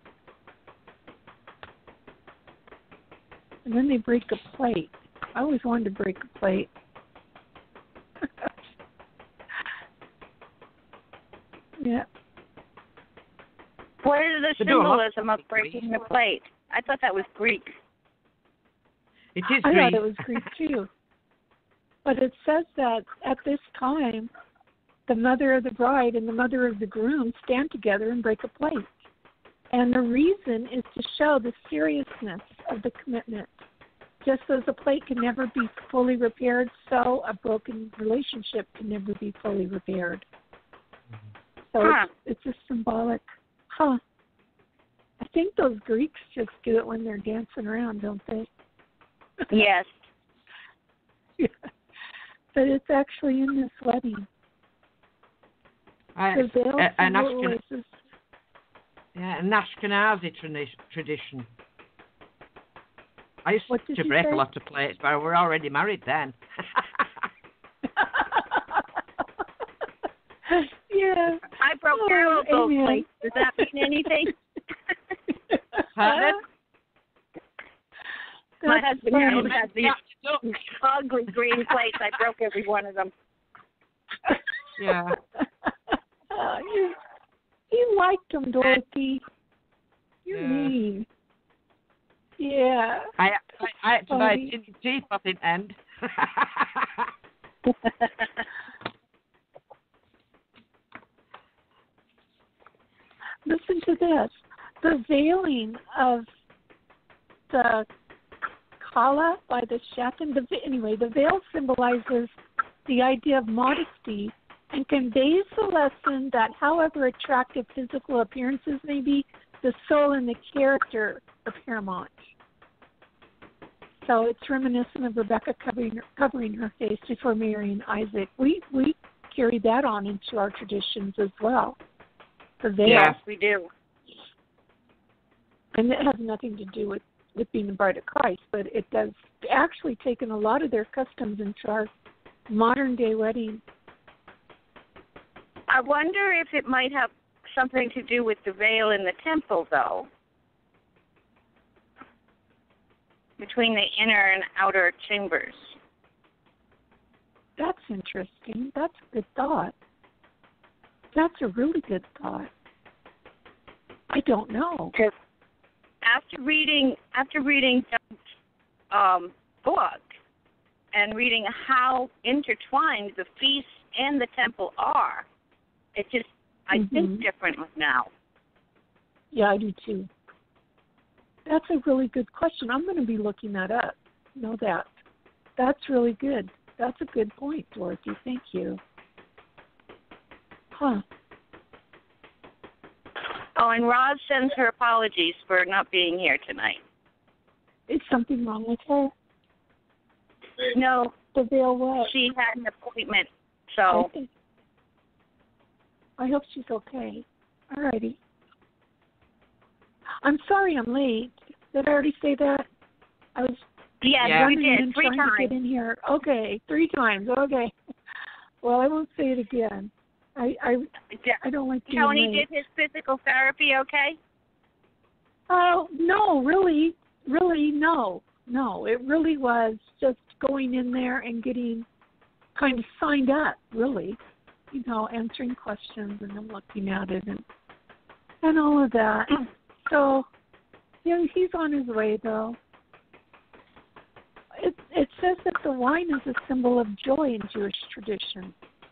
And then they break a plate. I always wanted to break a plate. Yeah. What is the They do a lot of symbolism of stuff in breaking the plate? I thought that was Greek. It is I Greek. thought it was Greek too. But it says that at this time, the mother of the bride and the mother of the groom stand together and break a plate. And the reason is to show the seriousness of the commitment. Just as a plate can never be fully repaired, so a broken relationship can never be fully repaired. So Huh. it's, it's a symbolic, huh? I think those Greeks just do it when they're dancing around, don't they? Yes. Yeah. But it's actually in this wedding. Uh, The veil uh, an, Ashken- symbolizes, yeah, an Ashkenazi tradi- tradition. I used What did to you break say? a lot of plates, but we were already married then. yeah. I broke Oh, Carol's old amen. plate. Does that mean anything? Huh? My That's husband funny. Harold has these Look, ugly green plates. I broke every one of them. yeah. Oh, you, you liked them, Dorothy. You're Yeah. mean. Yeah. I, I, I had to buy Funny. tin teeth off in end. Listen to this. The veiling of the kala by the shatan. The, anyway, the veil symbolizes the idea of modesty and conveys the lesson that however attractive physical appearances may be, the soul and the character are paramount. So it's reminiscent of Rebecca covering, covering her face before marrying Isaac. We we carry that on into our traditions as well. The veil. Yeah. Yes, we do. And it has nothing to do with, with being the bride of Christ, but it does actually taken a lot of their customs into our modern day wedding. I wonder if it might have something to do with the veil in the temple, though, between the inner and outer chambers. That's interesting. That's a good thought. That's a really good thought. I don't know. Because after reading after reading Doug's um, book and reading how intertwined the feast and the temple are, it just I mm-hmm. think differently now. Yeah, I do too. That's a really good question. I'm going to be looking that up. Know that. That's really good. That's a good point, Dorothy. Thank you. Huh. Oh, and Roz sends her apologies for not being here tonight. Is something wrong with her? No. The veil what? She had an appointment, so. I, think, I hope she's okay. All righty. I'm sorry I'm late. Did I already say that? I was yeah, yeah. you did. Three trying times. to get in here. Okay, three times. Okay. Well, I won't say it again. I I, I don't like being Tony late. did his physical therapy okay? Oh, no, really, really, no. No, it really was just going in there and getting kind of signed up, really. You know, answering questions and then looking at it and and all of that. So, yeah, he's on his way, though. It it says that the wine is a symbol of joy in Jewish tradition.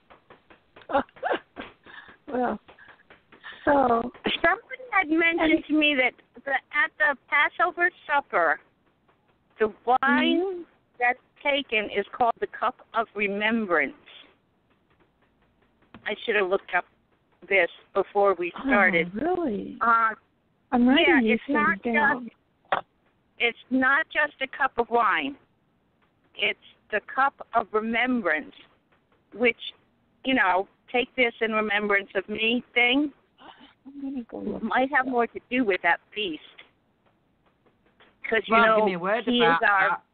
Well, so somebody had mentioned to me that the, at the Passover supper, the wine mm-hmm. that's taken is called the cup of remembrance. I should have looked up this before we started. Oh, really? Uh, I'm writing yeah, these it's things not down. Just, it's not just a cup of wine. It's the cup of remembrance, which, you know, take this in remembrance of me thing. I'm gonna go look might have more to do with that feast. Because, you Lord, know, give me a word he about is our... that.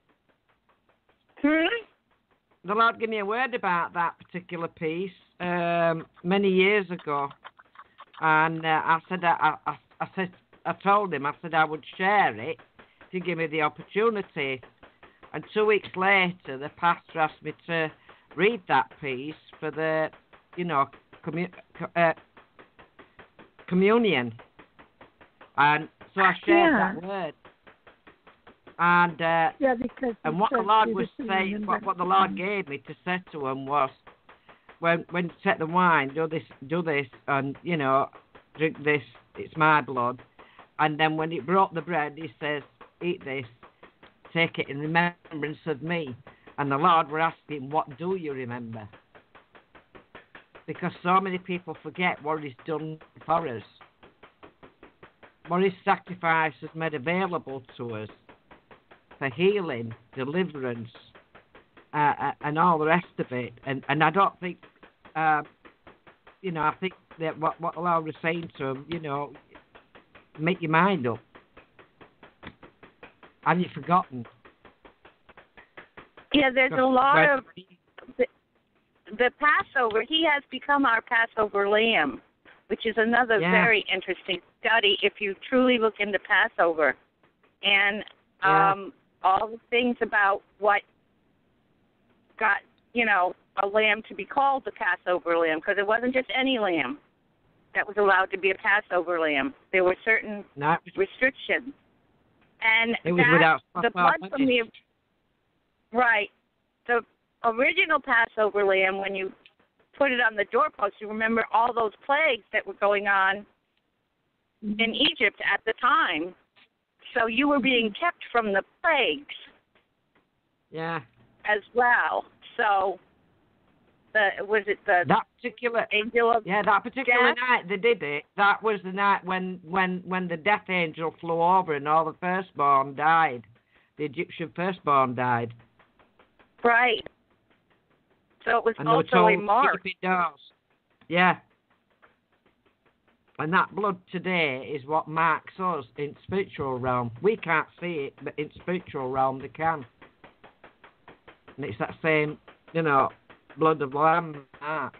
Hmm? The Lord gave me a word about that particular piece um, many years ago. And uh, I said, I, I, I said, I told him, I said I would share it if you give me the opportunity. And two weeks later, the pastor asked me to read that piece for the, you know, commu- uh, communion. And so I shared yeah. that word. And uh, yeah, because and what the Lord was saying, what, what the Lord gave me to say to him was, when when you take the wine, do this, do this, and you know, drink this. It's my blood. And then when he brought the bread, he says, eat this, take it in remembrance of me. And the Lord were asking, what do you remember? Because so many people forget what he's done for us, what his sacrifice has made available to us for healing, deliverance, uh, uh, and all the rest of it. And and I don't think, uh, you know, I think that what, what Laura was saying to him, you know, make your mind up. Have you forgotten? Yeah, there's a lot of... The, the Passover, he has become our Passover lamb, which is another yeah. very interesting study if you truly look into Passover. And yeah. um, all the things about what got, you know, a lamb to be called the Passover lamb, because it wasn't just any lamb that was allowed to be a Passover lamb. There were certain no, restrictions. And it was that, without the blood from the... Right. The original Passover lamb, when you put it on the doorpost, you remember all those plagues that were going on mm-hmm. in Egypt at the time. So you were being kept from the plagues. Yeah. As well. So, the was it the that particular angel of yeah that particular death? night they did it. That was the night when when when the death angel flew over and all the firstborn died. The Egyptian firstborn died. Right. So it was and also a mark. Yeah. And that blood today is what marks us in spiritual realm. We can't see it, but in spiritual realm they can. And it's that same, you know, blood of lamb mark.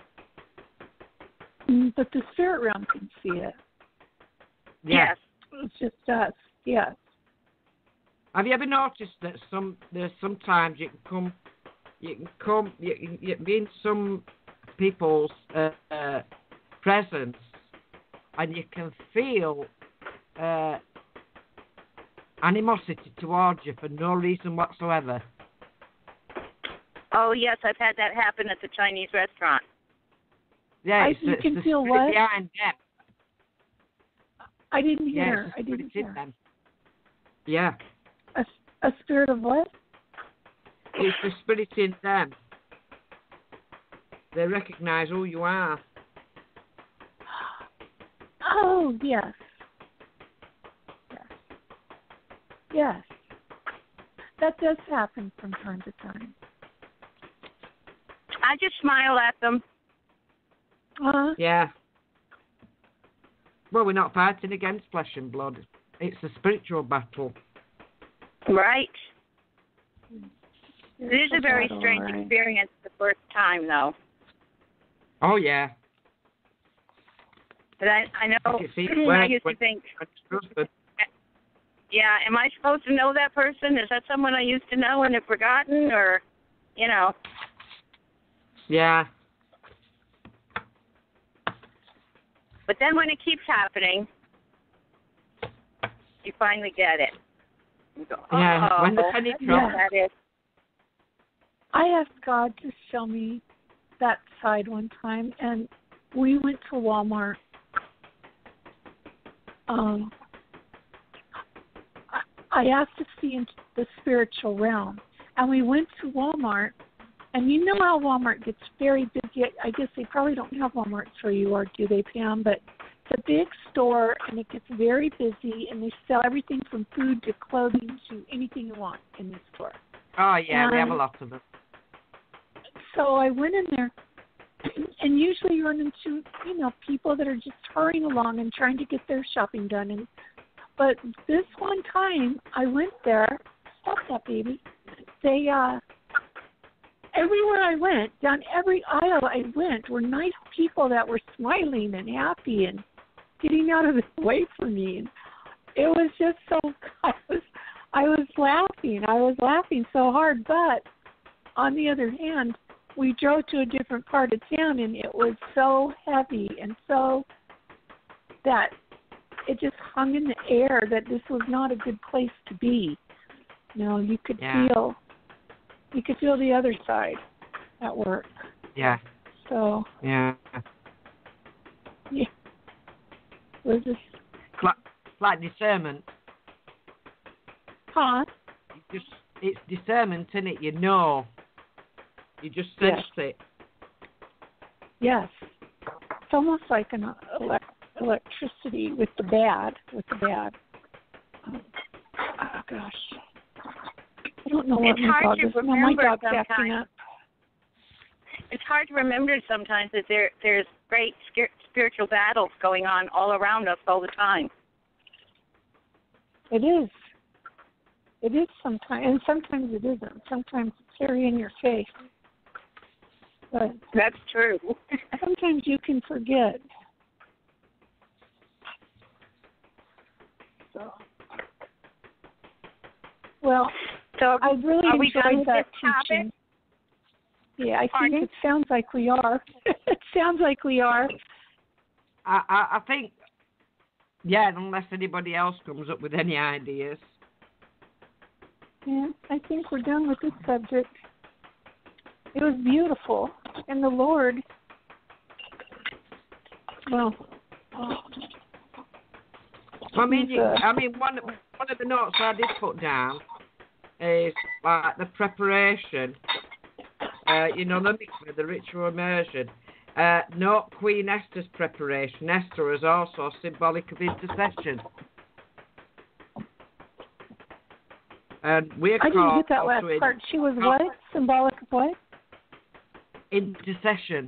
Mm, but the spirit realm can see it. Yeah. Yes. It's just us. Yes. Have you ever noticed that some there's sometimes you can come you can come, you, you be in some people's uh, uh, presence, and you can feel uh, animosity towards you for no reason whatsoever. Oh, yes, I've had that happen at the Chinese restaurant. Yeah, I, it's, you it's can the feel spirit what? behind them. I didn't Yeah, hear. it's I the didn't spirit in hear. them. Yeah, A, a spirit of what? it's the spirit in them. They recognise who you are. Oh, yes. Yes. Yes. That does happen from time to time. I just smile at them. Uh-huh. Yeah. Well, we're not fighting against flesh and blood. It's a spiritual battle. Right. It is a very Battle, strange right. experience the first time, though. Oh, yeah. But I, I know, You see, I when- used to when- think, when- yeah, am I supposed to know that person? Is that someone I used to know and have forgotten? Or, you know. Yeah. But then when it keeps happening, you finally get it. You go, Yeah, oh, when the penny that's drops. what that is. I asked God to show me that side one time, and we went to Walmart. Um, I, I asked to see into the spiritual realm, and we went to Walmart. And you know how Walmart gets very busy. I guess they probably don't have Walmarts where you are, do they, Pam? But it's a big store, and it gets very busy, and they sell everything from food to clothing to anything you want in this store. Oh, yeah, we have a Um, lot of them. So I went in there, and usually you run into, you know, people that are just hurrying along and trying to get their shopping done. And but this one time I went there, stop that baby. They uh, everywhere I went, down every aisle I went, were nice people that were smiling and happy and getting out of the way for me. And it was just so I was I was laughing. I was laughing so hard, but on the other hand, we drove to a different part of town, and it was so heavy and so that it just hung in the air that this was not a good place to be. You know, you could Yeah. feel, you could feel the other side at work. Yeah. So, Yeah. yeah, it was just, It's like, it's like discernment. huh? You just, it's discernment, isn't it? You know. You just sense it. Yes. It's almost like an elect- electricity with the bad, with the bad. Oh, oh gosh. I don't know what It's my hard dog to is. No, my remember dog's acting sometimes. up. It's hard to remember sometimes that there there's great scir- spiritual battles going on all around us all the time. It is. It is sometimes, and sometimes it isn't. Sometimes it's very in your face. But That's true. sometimes you can forget. So, well, So I really are we done enjoyed with that this topic? teaching. Yeah, I Pardon? think it sounds like we are. It sounds like we are. I, I, I think, yeah, unless anybody else comes up with any ideas. Yeah, I think we're done with this subject. It was beautiful, and the Lord, well, oh, I mean, he's, you, uh, I mean, one one of the notes I did put down is like the preparation. Uh, you know, the mikveh, the ritual immersion. Uh, note Queen Esther's preparation. Esther is also symbolic of intercession. And we're I didn't called get that last to part. She was oh. what? Symbolic of what? intercession.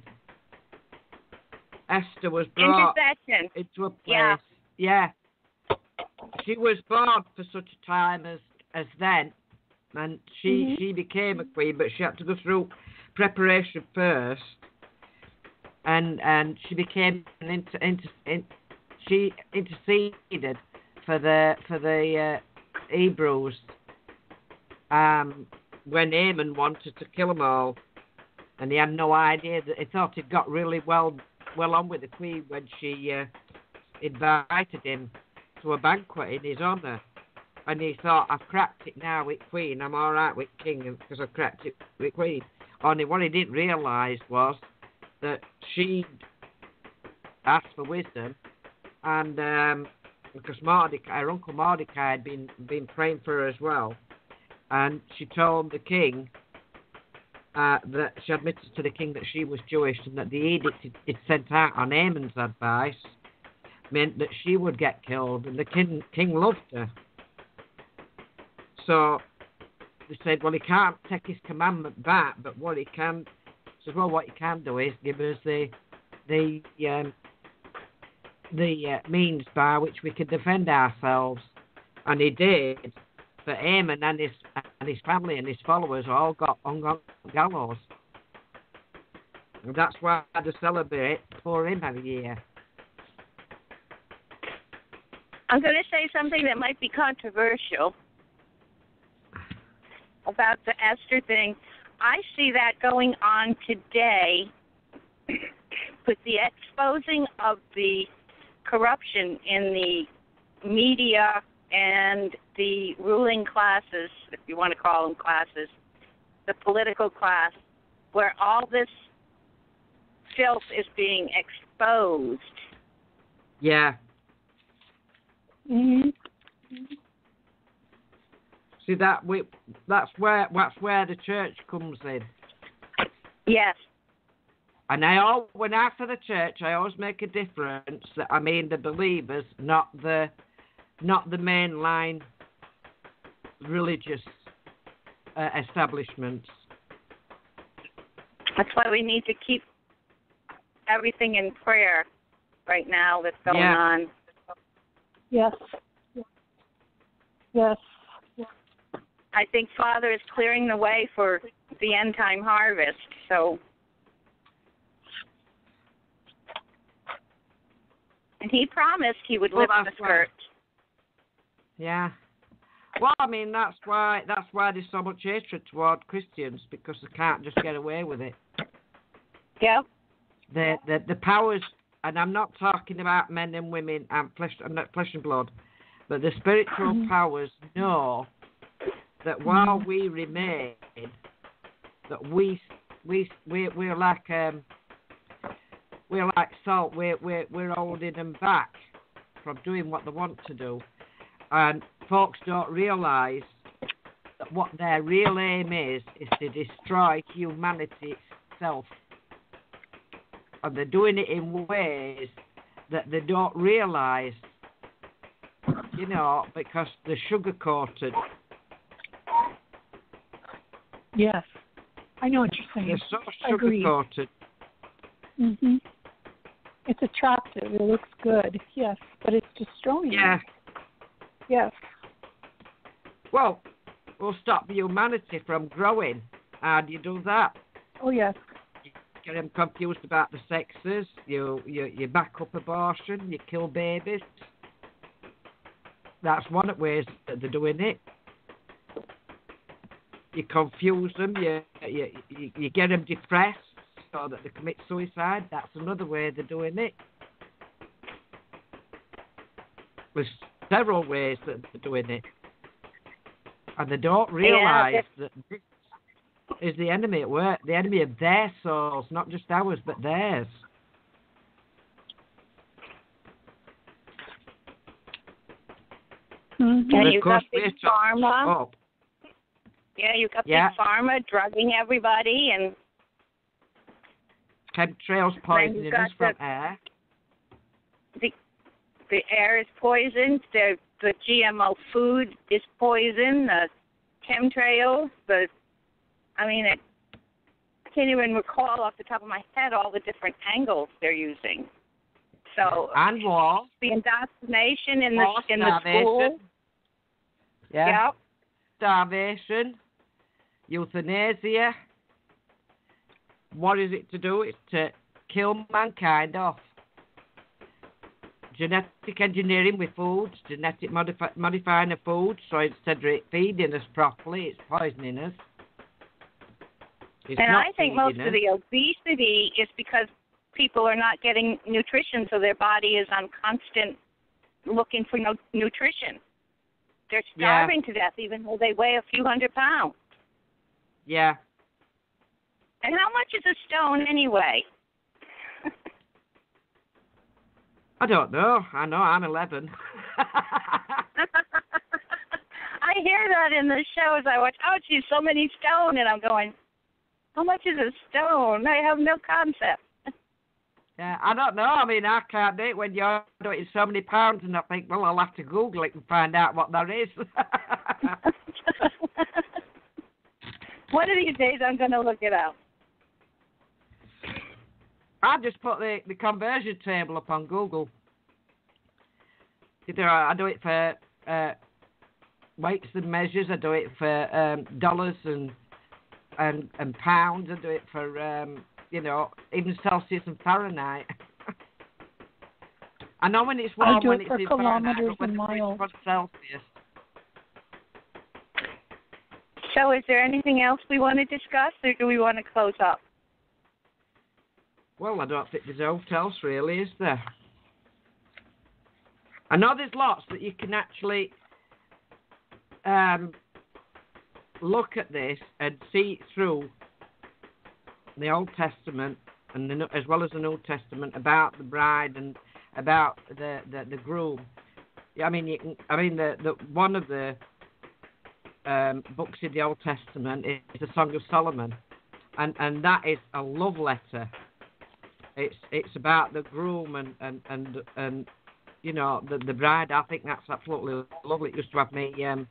Esther was brought Intercession. into a place. Yeah. Yeah. She was born for such a time as as then, and she Mhm. she became a queen, but she had to go through preparation first, and and she became an inter, inter, in, she interceded for the for the uh, Hebrews, um, when Haman wanted to kill them all, and he had no idea that he thought he'd got really well well on with the Queen when she uh, invited him to a banquet in his honour, and he thought, I've cracked it now with Queen, I'm all right with King because I've cracked it with Queen. Only what he didn't realise was that she asked for wisdom, and um, because Mordecai, her uncle Mordecai had been been praying for her as well, and she told the king uh, that she admitted to the king that she was Jewish, and that the edict it, it sent out on Haman's advice meant that she would get killed, and the king king loved her. So they said, well, he can't take his commandment back, but what he can, says, well, what he can do is give us the the um, the uh, means by which we can defend ourselves, and he did. But Haman and his and his family and his followers all got hung on gallows, and that's why they celebrate Purim every year. I'm going to say something that might be controversial about the Esther thing. I see that going on today with the exposing of the corruption in the media and the ruling classes, if you want to call them classes, the political class, where all this filth is being exposed. Yeah. Mm-hmm. See that we that's where that's where the church comes in. Yes. And I all when I say the church, I always make a difference. That I mean the believers, not the not the mainline religious uh, establishments. That's why we need to keep everything in prayer right now that's going yeah. on. Yes. Yes. I think Father is clearing the way for the end time harvest. So, and he promised he would well, lift the skirt. Why. Yeah. Well, I mean that's why that's why there's so much hatred toward Christians, because they can't just get away with it. Yeah. The the the powers, and I'm not talking about men and women and flesh, I'm not flesh and blood, but the spiritual mm-hmm. powers know that while we remain, that we we we we're like um we're like salt. We're we're we're holding them back from doing what they want to do, and folks don't realise that what their real aim is is to destroy humanity itself, and they're doing it in ways that they don't realise, you know, because they're sugar coated. Yes, I know what you're saying. They're so sugar-coated. Mm-hmm. It's attractive. It looks good. Yes, but it's destroying. Yeah. It. Yes. Well, we'll stop humanity from growing. How do you do that? Oh yes. You get them confused about the sexes. You you you back up abortion. You kill babies. That's one of the ways that they're doing it. You confuse them, you, you you you get them depressed so that they commit suicide. That's another way they're doing it. There's several ways that they're doing it. And they don't realise yeah, that this is the enemy at work, the enemy of their souls, not just ours, but theirs. Mm-hmm. And you've got big pharma. Up. Yeah, you've got yeah. big pharma drugging everybody, and chemtrails poisoning us from the, air. The the air is poisoned. The the G M O food is poison. The chemtrails. The I mean, it, I can't even recall off the top of my head all the different angles they're using. So and war. The indoctrination in the war, in the school. Yeah. Yep. Starvation, euthanasia. What is it to do? It's to kill mankind off. Genetic engineering with foods, genetic modifi- modifying of food, so instead of it feeding us properly, it's poisoning us. It's and not I think most feeding of her. the obesity is because people are not getting nutrition, so their body is on constant looking for no nutrition. They're starving Yeah. to death, even though they weigh a few hundred pounds. Yeah. And how much is a stone anyway? I don't know. I know I'm eleven. I hear that in the shows I watch. Oh, geez, so many stone, and I'm going, how much is a stone? I have no concept. Yeah, I don't know. I mean, I can't do it when you're doing so many pounds, and I think, well, I'll have to Google it and find out what that is. One of these days, I'm going to look it up. I just put the, the conversion table up on Google. You know, I do it for uh, weights and measures. I do it for um, dollars and and and pounds. I do it for um, you know, even Celsius and Fahrenheit. I know when it's warm, I do when it it's for in kilometers Fahrenheit, but and when miles. it's for Celsius. So is there anything else we want to discuss, or do we want to close up? Well, I don't think there's out else really, is there? I know there's lots that you can actually um, look at this and see through the Old Testament and the, as well as the New Testament about the bride and about the, the, the groom. I mean, you can, I mean, the, the one of the um, books in the Old Testament is the Song of Solomon, and and that is a love letter. It's it's about the groom and and and, and you know the the bride. I think that's absolutely lovely. It used to have me um,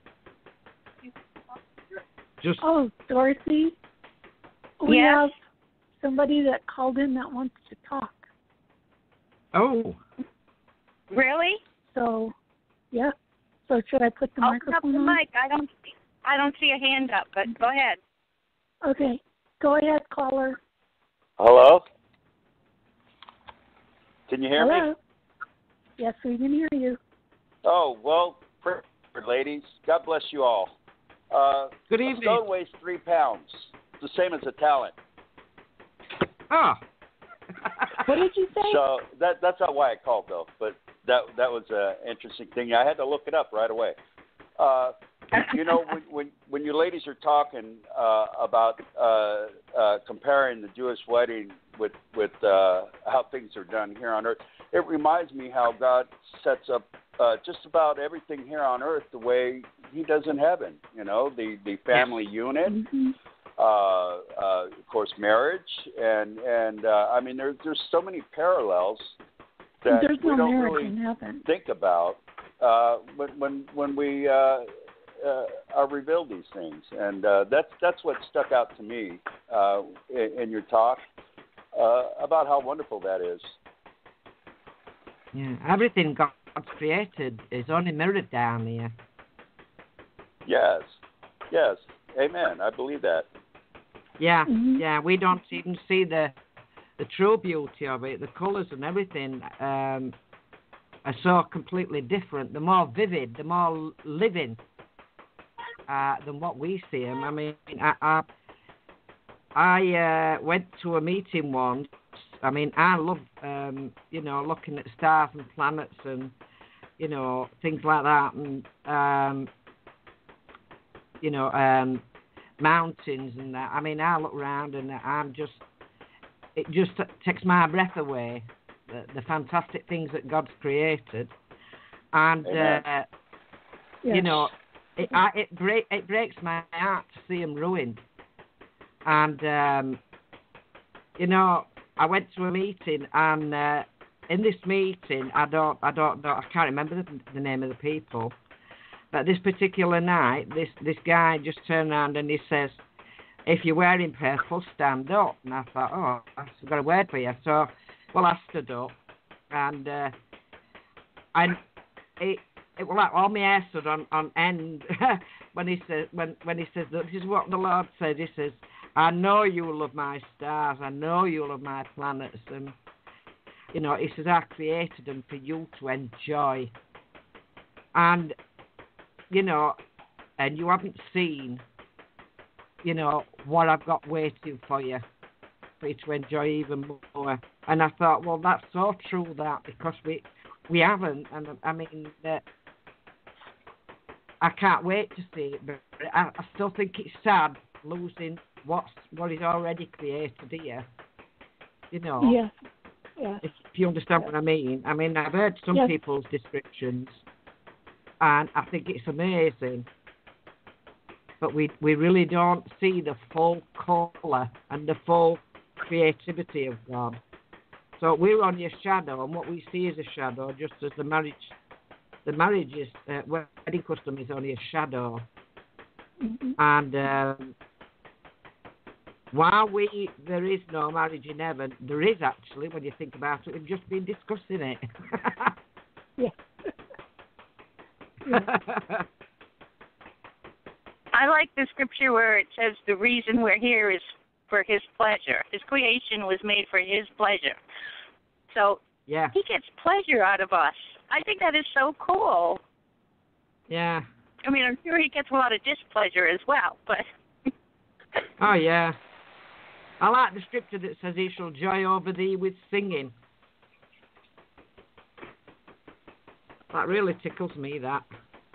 just Oh, Dorothy, we Yes? have somebody that called in that wants to talk. oh Really? So, yeah. So should I put the Open up microphone the on? mic. I don't, I don't see a hand up, but go ahead. Okay. Go ahead, caller. Hello? Can you hear Hello. me? Yes, we can hear you. Oh, well, prayer, ladies. God bless you all. Uh, good a evening. stone weighs three pounds. It's the same as a talent. Oh. What did you say? So that that's not why I called, though. But that that was an interesting thing. I had to look it up right away. Uh, you know, when, when when you ladies are talking uh, about uh, uh, comparing the Jewish wedding with with uh, how things are done here on earth, it reminds me how God sets up uh, just about everything here on earth the way He does in heaven. You know, the the family unit, Mm-hmm. uh, uh, of course, marriage, and and uh, I mean, there's there's so many parallels that There's we no don't marriage really in heaven. think about uh, when when when we uh, uh, are revealed these things, and uh, that's that's what stuck out to me uh, in, in your talk uh, about how wonderful that is. Yeah, everything God's created is only mirrored down here. Yes, yes, amen. I believe that. Yeah, Mhm. yeah, we don't even see the the true beauty of it. The colours and everything um, are so completely different. They're more vivid, they're more living uh, than what we see them. I mean, I I, I uh, went to a meeting once. I mean, I love um, you know looking at stars and planets and you know things like that, and um, you know. Um, mountains and that. I mean, I look around and I'm just, it just takes my breath away, the, the fantastic things that God's created. And, uh, Yes. you know, it, I, it, break, it breaks my heart to see them ruined. And, um, you know, I went to a meeting and uh, in this meeting, I don't, I don't know, I can't remember the, the name of the people. But this particular night, this, this guy just turned around and he says, if you're wearing purple, stand up. And I thought, oh, I've got a word for you. So, well, I stood up. And uh, and it, it was like all my hair stood on, on end when he says, when, when he says, this is what the Lord said. He says, I know you love my stars. I know you love my planets. And, you know, he says, I created them for you to enjoy. And... you know, and you haven't seen you know, what I've got waiting for you, for you to enjoy even more. And I thought, well, that's so true, that, because we we haven't. And I mean, uh, I can't wait to see it, but I, I still think it's sad losing what's what is already created here. You know. Yes. Yes. If you understand what I mean. I mean, I've heard some yes. people's descriptions, and I think it's amazing. But we we really don't see the full colour and the full creativity of God. So we're only a shadow, and what we see is a shadow, just as the marriage, the marriage is, uh, wedding custom is only a shadow. Mm-hmm. And um, while we there is no marriage in heaven, there is actually, when you think about it. We've just been discussing it. yeah. yeah. I like the scripture where it says the reason we're here is for his pleasure. His creation was made for his pleasure. So yeah. he gets pleasure out of us. I think that is so cool. Yeah. I mean, I'm sure he gets a lot of displeasure as well, but... oh, yeah. I like the scripture that says he shall joy over thee with singing. That really tickles me, that.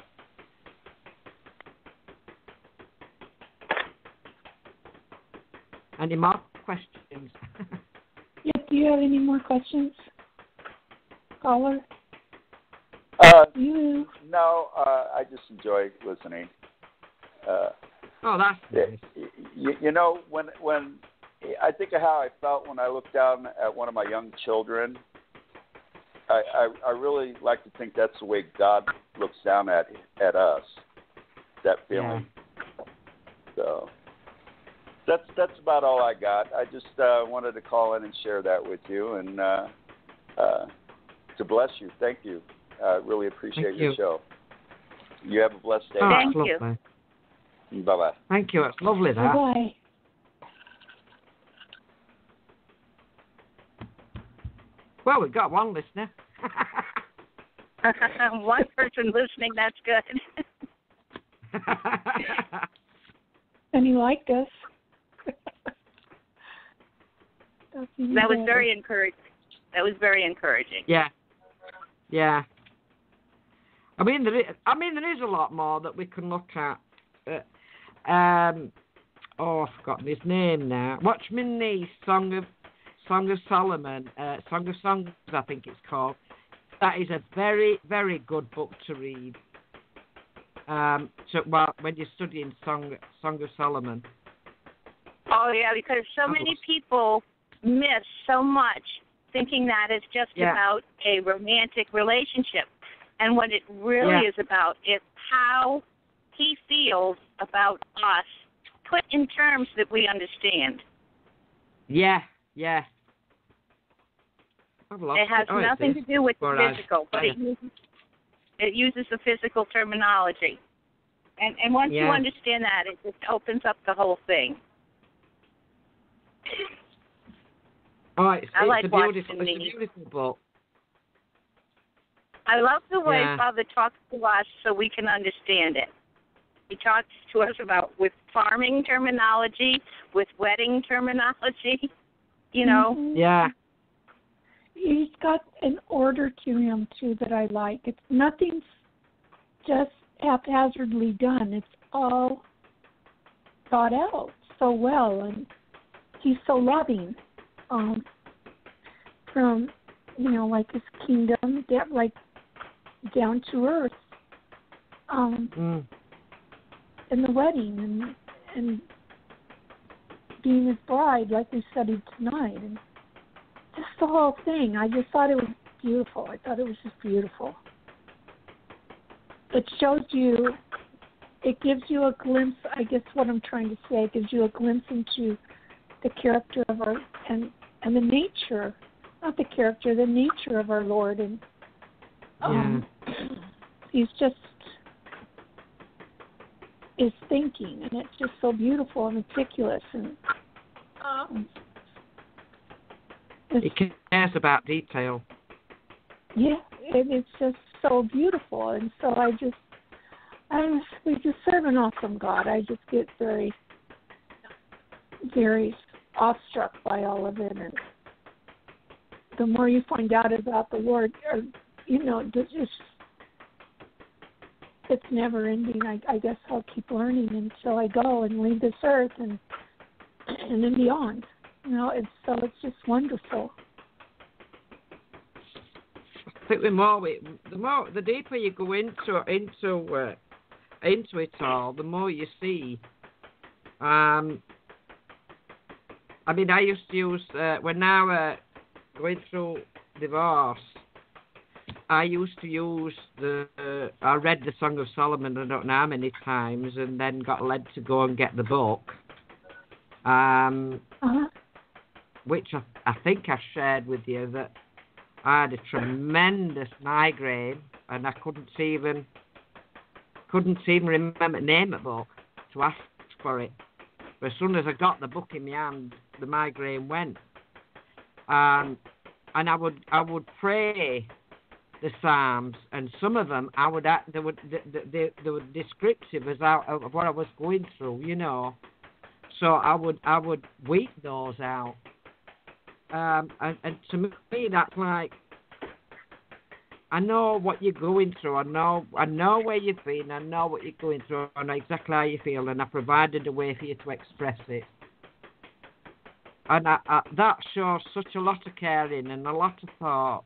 Any more questions? yeah, do you have any more questions, caller? Uh, you? No, uh, I just enjoy listening. Uh, oh, that's nice. You, you know, when when I think of how I felt when I looked down at one of my young children, I, I, I really like to think that's the way God looks down at at us. That feeling. Yeah. So that's that's about all I got. I just uh, wanted to call in and share that with you, and uh, uh, to bless you. Thank you. I uh, really appreciate Thank your you. show. You have a blessed day. Oh, Thank you. Lovely. Bye-bye. Thank you. It's lovely, that. Bye-bye. Well, we've got one listener. One person listening, that's good. And he liked us. That was very encouraging. That was very encouraging. Yeah. Yeah. I mean, there is, I mean, there is a lot more that we can look at. Uh, um, oh, I've forgotten his name now. Watchman Nee, Song of Song of Solomon, uh, Song of Songs, I think it's called. That is a very, very good book to read. Um, so, well, when you're studying Song Song of Solomon. Oh yeah, because so many people miss so much, thinking that it's just yeah. about a romantic relationship. And what it really yeah. is about is how he feels about us, put in terms that we understand. Yeah, yeah. It has oh, nothing to do with the physical, but yeah. it uses, it uses the physical terminology. And and once yeah. you understand that, it just opens up the whole thing. Oh, it's, I it's, like a beautiful, watching it's a beautiful book. I love the way yeah. Father talks to us so we can understand it. He talks to us about with farming terminology, with wedding terminology, you know. Mm-hmm. Yeah. He's got an order to him, too, that I like. It's nothing's just haphazardly done. It's all thought out so well, and he's so loving. Um, from, you know, like his kingdom, like down to earth, um, mm. in the wedding, and and being his bride, like we studied tonight, and just the whole thing. I just thought it was beautiful. I thought it was just beautiful. It shows you, it gives you a glimpse, I guess what I'm trying to say, it gives you a glimpse into the character of our, and, and the nature, not the character, the nature of our Lord. And um, yeah. he's just, is thinking, and it's just so beautiful and meticulous. And um, he cares about detail. Yeah, it, it's just so beautiful. And so I just, I we just serve an awesome God. I just get very very awestruck by all of it, and the more you find out about the Lord, or you know, it's just it's never ending. I, I guess I'll keep learning until I go and leave this earth and and then beyond. You know, it's so it's just wonderful. I think the more we, the more, the deeper you go into into uh, into it all, the more you see. Um, I mean, I used to use uh, when now uh, going through divorce. I used to use the. Uh, I read the Song of Solomon I don't know how many times, and then got led to go and get the book. Um, uh-huh. Which I, I think I shared with you that. I had a tremendous migraine, and I couldn't even couldn't even remember the name of the book to ask for it. But as soon as I got the book in my hand, the migraine went. Um, and I would I would pray the Psalms, and some of them I would they would they, they, they were descriptive as out of what I was going through, you know. So I would I would weep those out. Um, and, and to me, that's like, I know what you're going through. I know, I know where you've been. I know what you're going through. I know exactly how you feel, and I provided a way for you to express it. And I, I, that shows such a lot of caring and a lot of thought.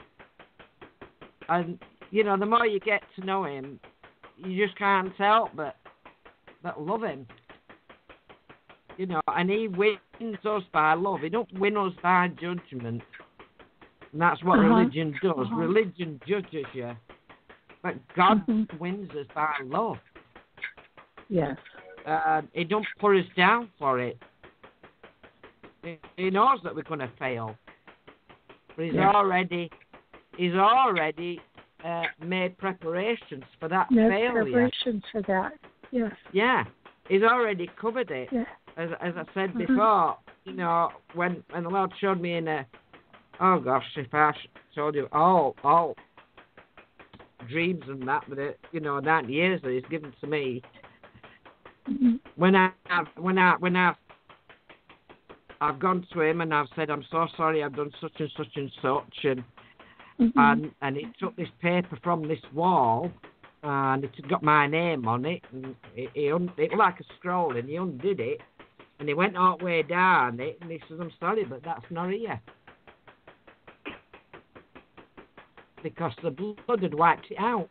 And you know, the more you get to know him, you just can't help but but love him. You know, and he wins us by love. He don't win us by judgment. And that's what uh-huh. religion does. Uh-huh. Religion judges you. But God mm-hmm. wins us by love. Yes. Uh, he don't put us down for it. He, he knows that we're going to fail. But he's yeah. already, he's already uh, made preparations for that made failure. preparations for that. Yes. Yeah. He's already covered it. Yeah. As, as I said mm-hmm. before, you know, when, when the Lord showed me in a, oh gosh, if I told you all, all dreams and that, but it, you know, that years that He's given to me, mm-hmm. when I, when I, when I, I've gone to Him and I've said, I'm so sorry, I've done such and such and such, and mm-hmm. and and He took this paper from this wall. And it had got my name on it, and it, it, un, it was like a scroll, and he undid it, and he went all the way down it, and he says, I'm sorry, but that's not here. Because the blood had wiped it out.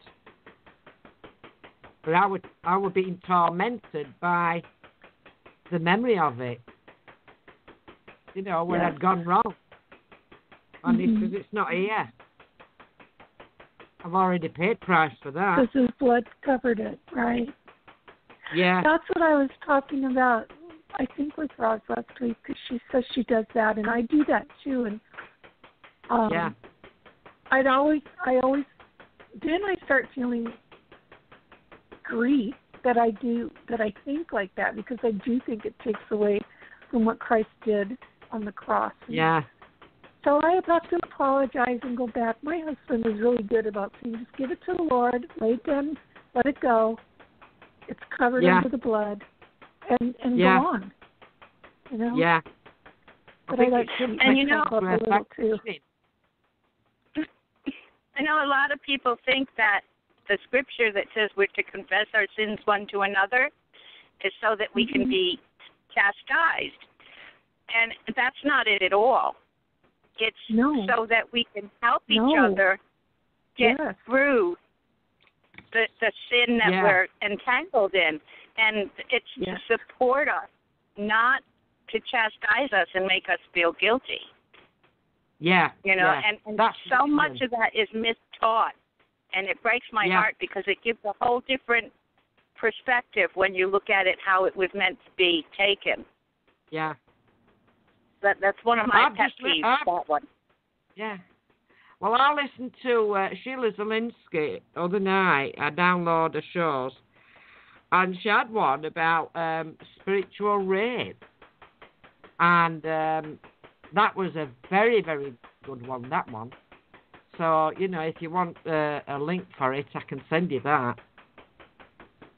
But I would, I was being tormented by the memory of it. You know, when yes. I'd gone wrong. And mm-hmm. he says, it's not here. I've already paid price for that. Because His blood covered it, right? Yeah. That's what I was talking about, I think, with Roz last week, because she says she does that, and I do that too. And um, yeah. I'd always, I always, then I start feeling grief that I do, that I think like that, because I do think it takes away from what Christ did on the cross. Yeah. So I have to apologize and go back. My husband is really good about saying, just give it to the Lord, lay it down, let it go. It's covered yeah. under the blood, and and yeah. go on. You know. Yeah. But I, I like to keep and you know, up a little too. I know a lot of people think that the scripture that says we're to confess our sins one to another is so that we mm-hmm. can be chastised, and that's not it at all. It's no. so that we can help each no. other get yes. through the the sin that yeah. we're entangled in. And it's yes. to support us, not to chastise us and make us feel guilty. Yeah. You know, yeah. and, and That's so much of that is mistaught. And it breaks my yeah. heart because it gives a whole different perspective when you look at it how it was meant to be taken. Yeah. That That's one of my I've pet just, peeves, I've, that one. Yeah. Well, I listened to uh, Sheila Zielinski the other night. I downloaded her shows. And she had one about um, spiritual rape. And um, that was a very, very good one, that one. So, you know, if you want uh, a link for it, I can send you that.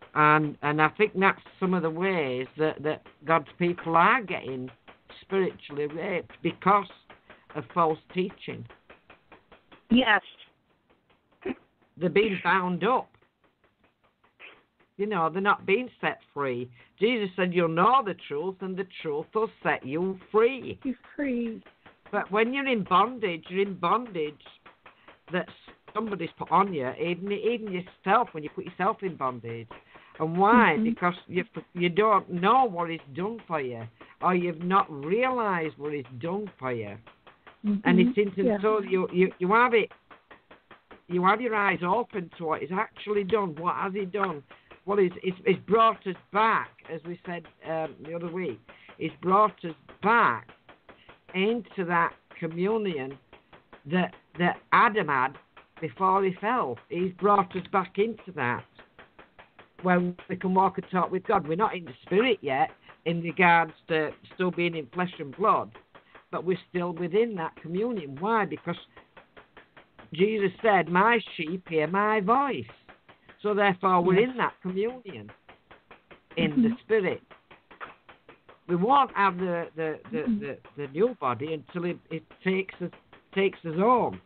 And and I think that's some of the ways that, that God's people are getting spiritually raped because of false teaching. Yes. They're being bound up. You know, they're not being set free. Jesus said, you'll know the truth, and the truth will set you free. You're free. But when you're in bondage, you're in bondage that somebody's put on you, even, even yourself, when you put yourself in bondage. And why? Mm-hmm. Because you you don't know what He's done for you, or you've not realised what He's done for you. Mm-hmm. And it's into Yeah. so you, you, you have it, you have your eyes open to what He's actually done. What has He done? Well, He's, he's, he's brought us back, as we said um, the other week. He's brought us back into that communion that that Adam had before he fell. He's brought us back into that, where we can walk and talk with God. We're not in the spirit yet, in regards to still being in flesh and blood, but we're still within that communion. Why? Because Jesus said, my sheep hear my voice. So therefore, we're yes. in that communion, in mm-hmm. the spirit. We won't have the the, the, mm-hmm. the, the new body until it, it takes us takes us home.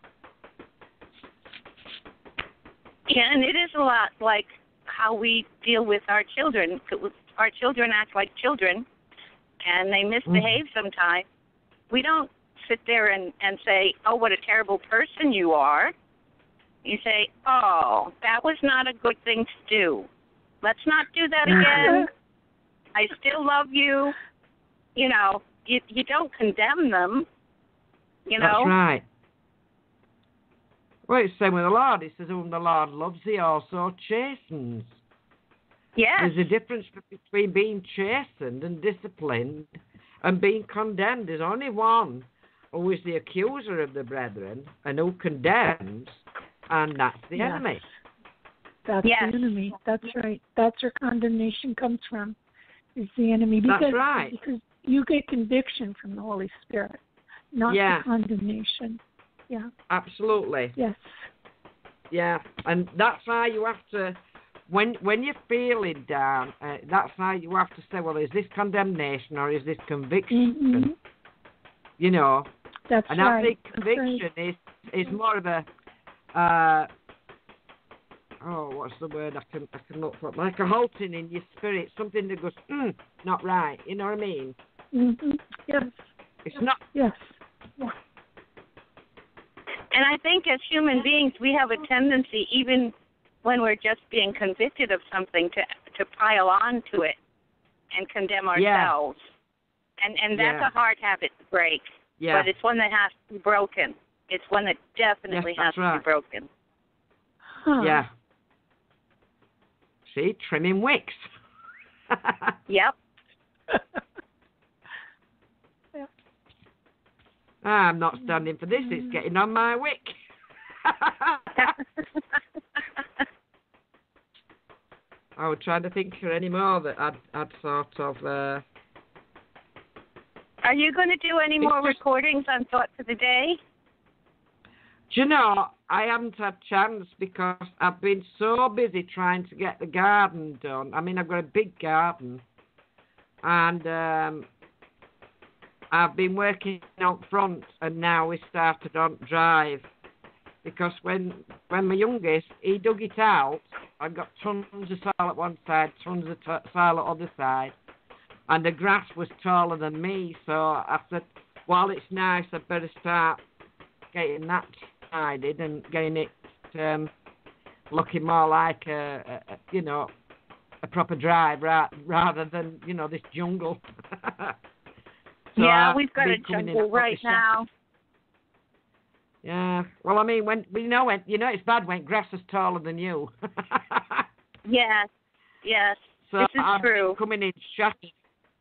Yeah, and it is a lot like how we deal with our children. Our children act like children, and they misbehave mm-hmm. sometimes. We don't sit there and, and say, oh, what a terrible person you are. You say, oh, that was not a good thing to do. Let's not do that again. I still love you. You know, you, you don't condemn them, you know. That's right. Well, it's the same with the Lord. He says, whom the Lord loves, He also chastens. Yes. There's a difference between being chastened and disciplined and being condemned. There's only one who is the accuser of the brethren and who condemns, and that's the yes. enemy. That's yes. the enemy. That's right. That's where condemnation comes from, is the enemy. Because, that's right. Because you get conviction from the Holy Spirit, not yeah. the condemnation. Yeah. Absolutely. Yes. Yeah, and that's why you have to, when when you're feeling down, uh, that's why you have to say, well, is this condemnation or is this conviction? Mm-hmm. You know. That's and right. I think conviction right. is is more of a, uh, oh, what's the word I can I can look for? Like a halting in your spirit, something that goes, mm, not right. You know what I mean? Mm-hmm. Yes. It's not. Yes. Yeah. And I think as human beings, we have a tendency, even when we're just being convicted of something, to to pile on to it and condemn ourselves. Yeah. And and that's yeah. a hard habit to break. Yeah. But it's one that has to be broken. It's one that definitely yes, has to right. be broken. Huh. Yeah. See, trimming wicks. Yep. I'm not standing for this. It's getting on my wick. I was trying to think of any more that I'd, I'd sort of... Uh... Are you going to do any more recordings on Thought for the Day? Do you know, I haven't had a chance because I've been so busy trying to get the garden done. I mean, I've got a big garden. And... Um, I've been working out front, and now we started on drive. Because when when my youngest, he dug it out, I got tons of soil at one side, tons of t- soil at the other side. And the grass was taller than me, so I said, while it's nice, I'd better start getting that tidied and getting it um, looking more like, a, a, a, you know, a proper drive ra- rather than, you know, this jungle. So yeah, I've we've got a jungle right now. Yeah. Well, I mean, when you know when you know it's bad when grass is taller than you. Yes. Yes. So this is I'm true. Coming in shattered.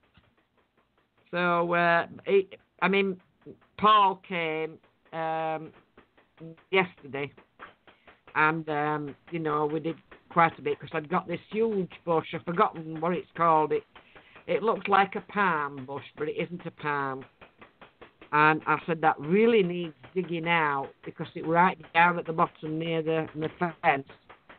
So uh, it, I mean, Paul came um, yesterday, and um, you know we did quite a bit because I'd got this huge bush. I've forgotten what it's called. It. It looked like a palm bush, but it isn't a palm. And I said, that really needs digging out because it was right down at the bottom near the, the fence.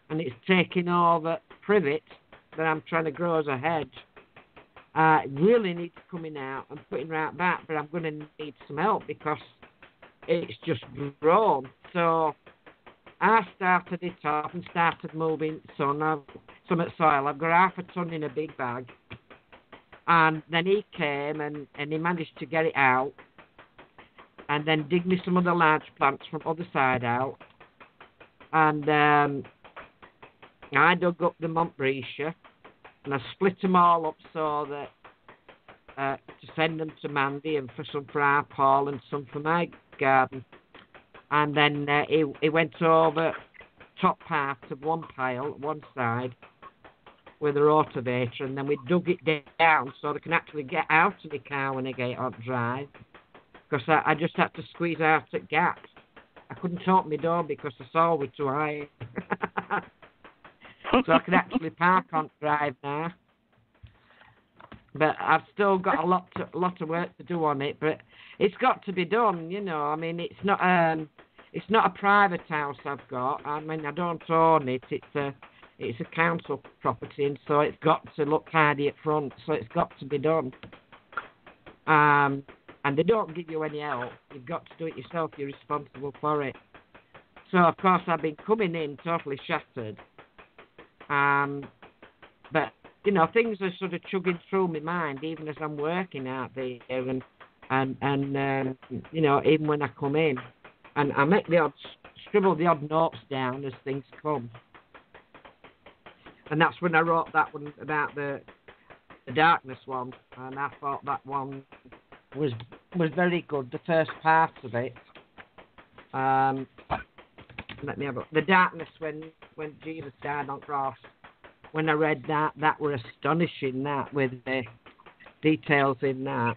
and it's taking over privet that I'm trying to grow as a hedge. Uh, it really needs coming out and putting right back, but I'm going to need some help because it's just grown. So I started it up and started moving some, uh, some soil. I've got half a ton in a big bag. And then he came and, and he managed to get it out and then dig me some of the large plants from the other side out. And um, I dug up the Montbretia and I split them all up so that uh, to send them to Mandy and for some for our Paul and some for my garden. And then uh, he, he went over top part of one pile, one side, with a rotavator, and then we dug it down so they can actually get out of the car when they get on drive. Because I, I just had to squeeze out at gaps. I couldn't open my door because the saw was too high. So I can actually park on drive now. But I've still got a lot to, a lot of work to do on it. But it's got to be done, you know. I mean, it's not um, it's not a private house I've got. I mean, I don't own it. It's a it's a council property, and so it's got to look tidy at front. So it's got to be done. Um, and they don't give you any help. You've got to do it yourself. You're responsible for it. So of course I've been coming in totally shattered. Um, but you know, things are sort of chugging through my mind, even as I'm working out there, and and and um, you know, even when I come in, and I make the odd scribble the odd notes down as things come. And that's when I wrote that one about the the darkness one, and I thought that one was was very good. The first part of it. Um, let me have a, the darkness when when Jesus died on the cross. When I read that, that were astonishing. That with the details in that.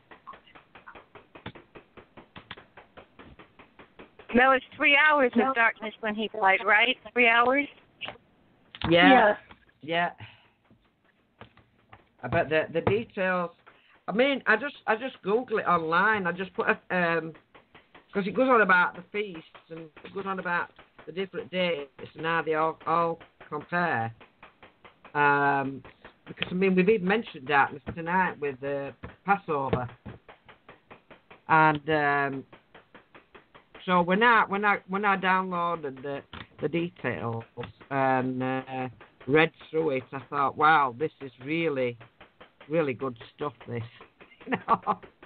That was three hours of darkness when he died, right? Three hours? Yeah. Yes. Yeah. But the the details. I mean, I just I just Google it online. I just put a um because it goes on about the feasts and it goes on about the different dates and how they all all compare. Um, because I mean we've even mentioned darkness tonight with the Passover, and um, so when I when I when I downloaded the the details and uh, read through it, I thought, wow, this is really really good stuff. This, you know.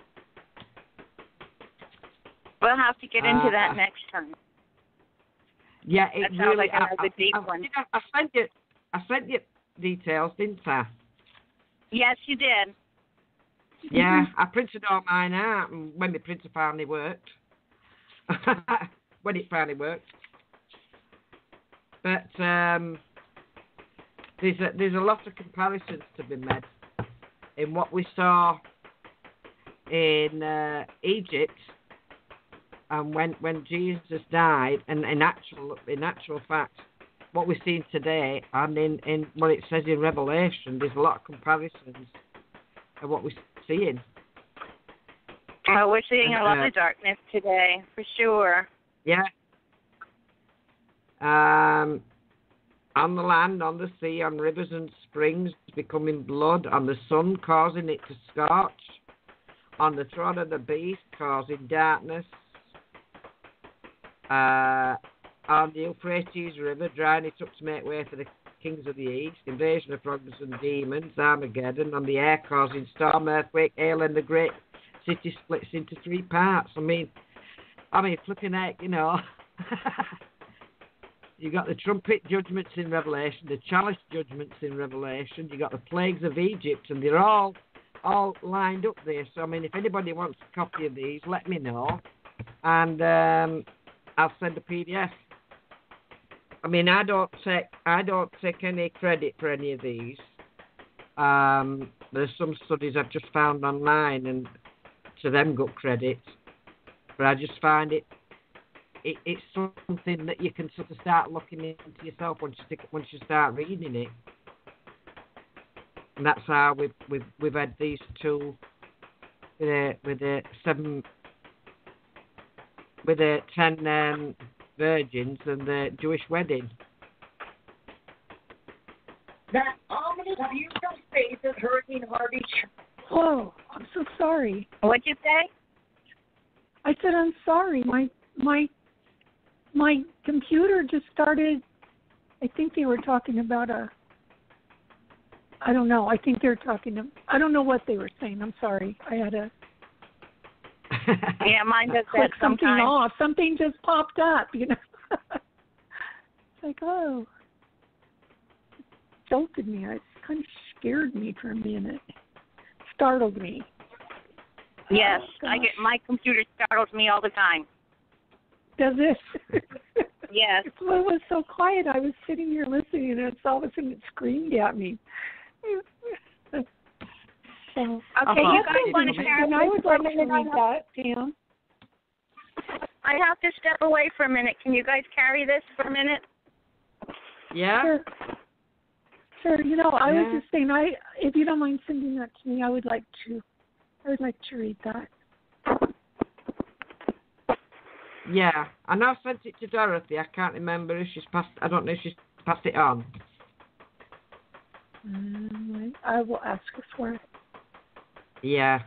We'll have to get into uh, that next time. Yeah, it that sounds really. like another I, deep I, one. I, I sent you I sent you details, didn't I? Yes, you did. Yeah, I printed all mine out when the printer finally worked. When it finally worked. But um, there's a, there's a lot of comparisons to be made in what we saw in uh, Egypt and when when Jesus died, and in actual in actual fact, what we're seeing today, and in, in what it says in Revelation, there's a lot of comparisons of what we're seeing. Oh, we're seeing a lot uh, of darkness today, for sure. Yeah. Um, on the land, on the sea, on rivers and springs, becoming blood, on the sun, causing it to scorch, on the throne of the beast, causing darkness, uh, on the Euphrates River, drying it up to make way for the kings of the east, invasion of frogs and demons, Armageddon, on the air, causing storm, earthquake, hail, and the great city splits into three parts. I mean, I mean, flipping heck, you know. You got the trumpet judgments in Revelation, the chalice judgments in Revelation. You got the plagues of Egypt, and they're all all lined up there. So I mean, if anybody wants a copy of these, let me know, and um, I'll send a P D F. I mean, I don't take I don't take any credit for any of these. Um, there's some studies I've just found online, and to them got credit, but I just find it. It, it's something that you can sort of start looking into yourself once you stick, once you start reading it, and that's how we've we've we've had these two with a with a seven with a ten um, virgins and the Jewish wedding. that ominous future state that Hurricane Harvey. Oh, I'm so sorry. What'd you say? I said I'm sorry. My my my computer just started. I think they were talking about a. I don't know. I think they're talking to. I don't know what they were saying. I'm sorry. I had a. Yeah, mine does click that something sometimes. off. Something just popped up. You know. It's like, oh. Jolted me. It kind of scared me for a minute. Startled me. Yes, oh, I get my computer startles me all the time. Does it? Yes. Well, it was so quiet. I was sitting here listening, and it's all of a sudden it screamed at me. So, okay, you guys want to share? And I would like to read that, Pam. I have to step away for a minute. Can you guys carry this for a minute? Yeah. Sure. Sure. You know, I yeah. was just saying, I if you don't mind sending that to me, I would like to. I would like to read that. Yeah, I know I sent it to Dorothy. I can't remember if she's passed. I don't know if she's passed it on. Um, I, I will ask her for it. Yeah.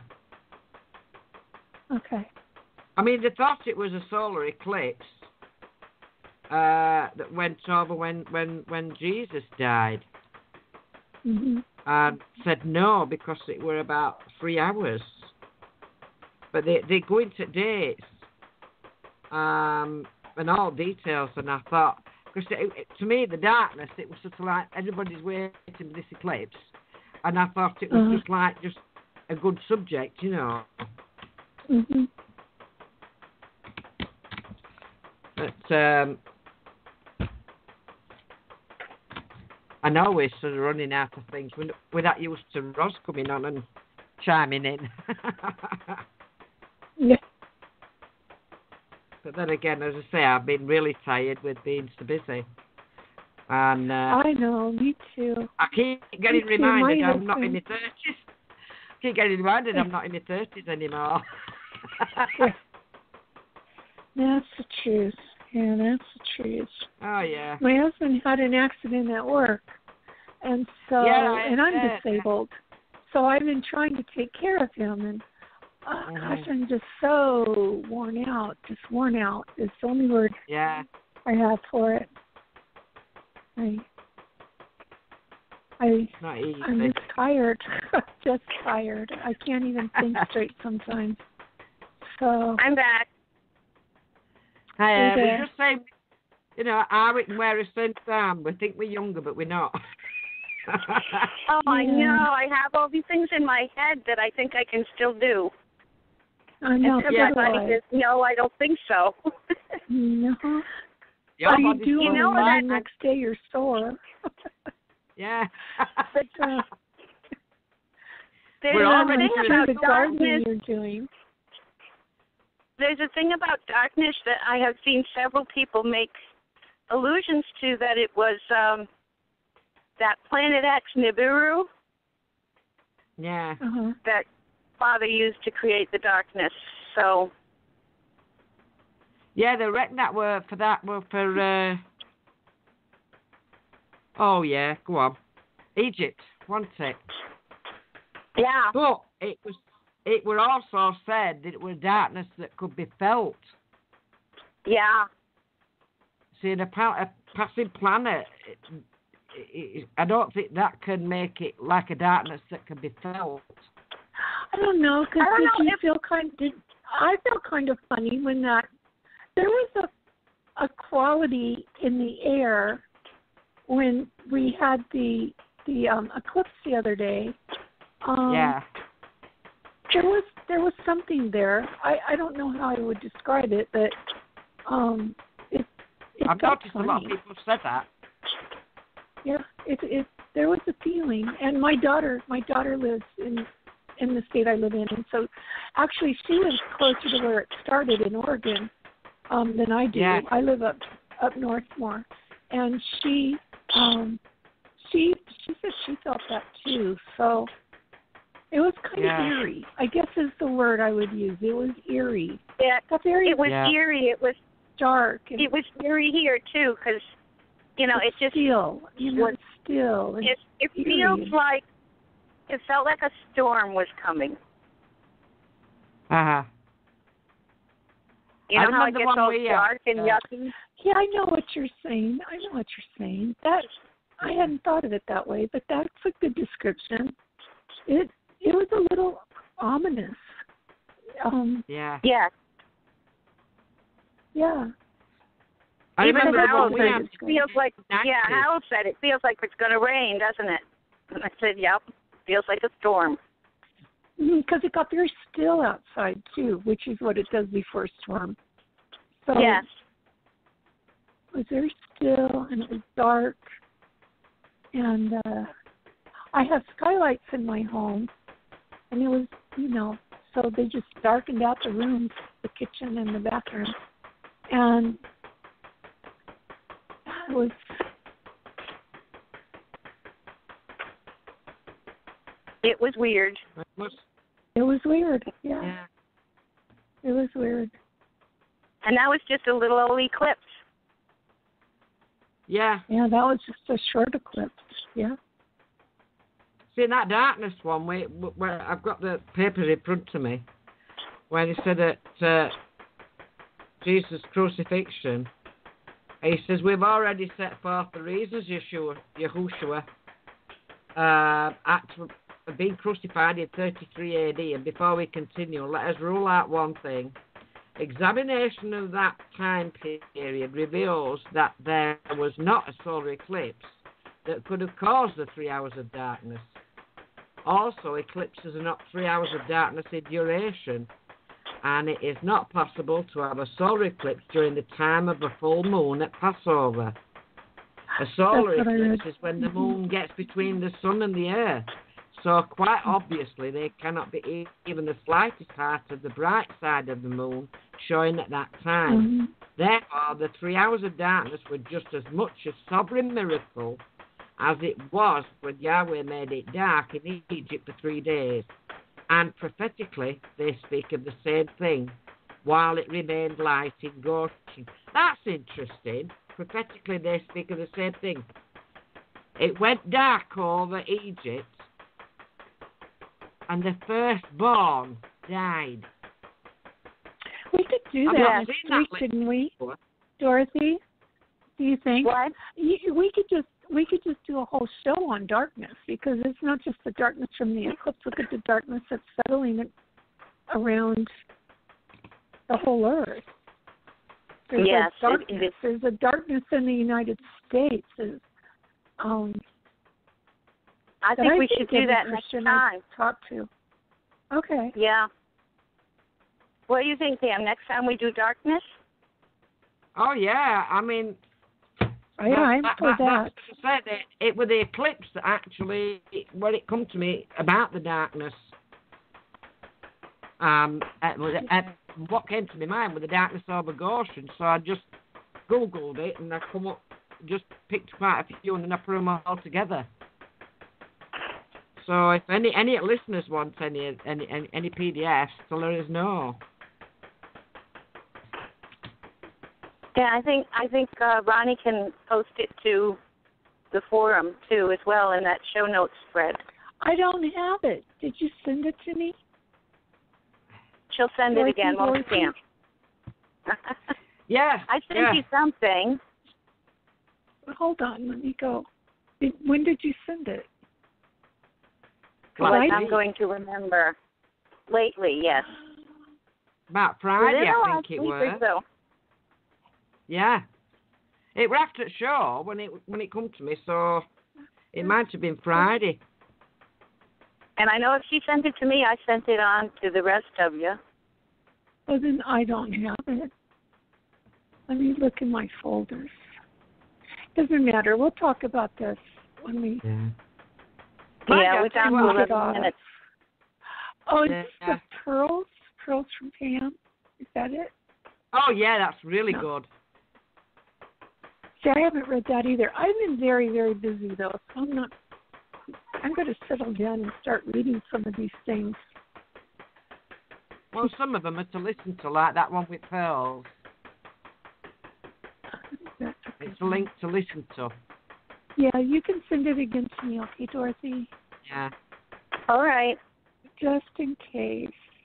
Okay. I mean, they thought it was a solar eclipse uh, that went over when, when, when Jesus died. Mm-hmm. And said no because it were about three hours. But they, they go into dates um, and all details, and I thought, because to me, the darkness, it was sort of like everybody's waiting for this eclipse, and I thought it was uh-huh. just like just a good subject, you know. Mm-hmm. But um, I know we're sort of running out of things. We're, we're not used to Roz coming on and chiming in. Yeah. But then again, as I say, I've been really tired with being so busy. And uh, I know, me too. I keep getting me reminded too. I'm not in my thirties. I keep getting reminded I'm not in my thirties anymore. Yeah. That's the truth. Yeah, that's the truth. Oh, yeah. My husband had an accident at work, and so, yeah, and I'm yeah. disabled. So I've been trying to take care of him, and oh, mm-hmm. gosh, I'm just so worn out. Just worn out is the only word yeah. I have for it. I, I, Not easy. I'm just tired. Just tired. I can't even think straight sometimes. So I'm back. Hi, uh, okay. we just say, you know, Eric and wear a Saint Sam. We think we're younger, but we're not. Oh, I Yeah. know. I have all these things in my head that I think I can still do. I know. And yeah. everybody says, no, I don't think so. No. Your What do you body's do full when of know the that- next day you're sore? Yeah. But, uh, There's We're a already thing through about the gardening darkness. you're doing. There's a thing about darkness that I have seen several people make allusions to, that it was um, that Planet X Nibiru Yeah. Uh-huh. that Father used to create the darkness. So, Yeah, they reckon that were for that were for. Uh... Oh yeah, go on. Egypt, wasn't it? yeah. But it was. It were also said that it was darkness that could be felt. Yeah. See, in a, pa- a passing planet, it, it, I don't think that can make it like a darkness that can be felt. I don't know, because I don't did know you if- feel kind did I felt kind of funny when that there was a a quality in the air when we had the the um eclipse the other day. Um Yeah. There was there was something there. I, I don't know how I would describe it, but um it it I've felt noticed funny. a lot of people said that. Yeah, it it there was a feeling, and my daughter my daughter lives in in the state I live in, and so actually she lives closer to where it started in Oregon um, than I do. Yeah. I live up up north more, and she um, she she said she felt that too. So it was kind Yeah. of eerie, I guess is the word I would use. It was eerie. Yeah. Got very It was Yeah. eerie. It was dark. And, it was eerie here too, because You know, it's it just still, you know, was, it's still. it, it it's feels eerie. like, it felt like a storm was coming. Uh-huh. You I know how it remember gets one all we, uh, dark and uh, yucky? Yeah, I know what you're saying. I know what you're saying. That I hadn't thought of it that way, but that's a good description. It it was a little ominous. Um, Yeah. Yeah. yeah. I Even remember the Harold one we said had. it feels like, yeah, nineties. Harold said it feels like it's going to rain, doesn't it? And I said, yep, feels like a storm. Because it got very still outside too, which is what it does before a storm. So Yes. it was very still and it was dark. And uh, I have skylights in my home, and it was, you know, so they just darkened out the rooms, the kitchen and the bathroom, and it was. It was weird. It was, It was weird. Yeah. yeah. It was weird. And that was just a little old eclipse. Yeah. Yeah, that was just a short eclipse. Yeah. See, that darkness one, where, where I've got the papers in front of me, where he said that uh, Jesus' crucifixion, he says, we've already set forth the reasons Yeshua, Yahushua uh, at, being crucified in thirty-three A D, and before we continue, let us rule out one thing. Examination of that time period reveals that there was not a solar eclipse that could have caused the three hours of darkness. Also, eclipses are not three hours of darkness in duration, and it is not possible to have a solar eclipse during the time of a full moon at Passover. A solar eclipse is when the moon gets between the sun and the earth. So quite obviously there cannot be even the slightest part of the bright side of the moon showing at that time. Mm-hmm. Therefore, the three hours of darkness were just as much a sovereign miracle as it was when Yahweh made it dark in Egypt for three days. And prophetically, they speak of the same thing, while it remained light in Goshen. That's interesting. Prophetically, they speak of the same thing. It went dark over Egypt, and the firstborn died. We could do I've that not next seen that week, list couldn't we, before. Dorothy? Do you think? What? You- We could just we could just do a whole show on darkness, because it's not just the darkness from the eclipse. Look at the darkness that's settling it around the whole earth. There's Yes, a darkness. it is. There's a darkness in the United States. Is, um, I that think I we should do every that next Christian I time. talk to. Okay. Yeah. What do you think, Pam? Next time we do darkness? Oh, yeah. I mean, Oh, yeah, I'm that, for that, that. that's what I said. It, it was the eclipse that actually, when it come to me about the darkness, um, uh, uh, what came to my mind was the darkness over Goshen. So I just Googled it, and I come up, just picked quite a few, and then I put them all together. So if any any listeners want any any any, any P D Fs, to let us know. Yeah, I think I think uh, Ronnie can post it to the forum too, as well, in that show notes spread. I don't have it. Did you send it to me? She'll send Dorothy, it again, won't she, Dorothy? Pam? Yeah. I sent yeah. you something. Hold on, let me go. Did, when did you send it? Last Like week. I'm going to remember. Lately, yes. About Friday, Within the I last think it week was. or so. Yeah. It was after the show when it when it come to me, so it might have been Friday. And I know if she sent it to me, I sent it on to the rest of you. Well, then I don't have it. Let me look in my folders. Doesn't matter. We'll talk about this when we. Yeah. Yeah, we're down to Knock it eleven off. minutes. Oh, it's Yeah. the pearls. Pearls from Pam. Is that it? Oh yeah, that's really No. good. See, I haven't read that either. I've been very, very busy though, so I'm not. I'm going to settle down and start reading some of these things. Well, some of them are to listen to, like that one with pearls. That's It's a link to listen to. Yeah, you can send it again to me, okay, Dorothy? Yeah. All right. Just in case.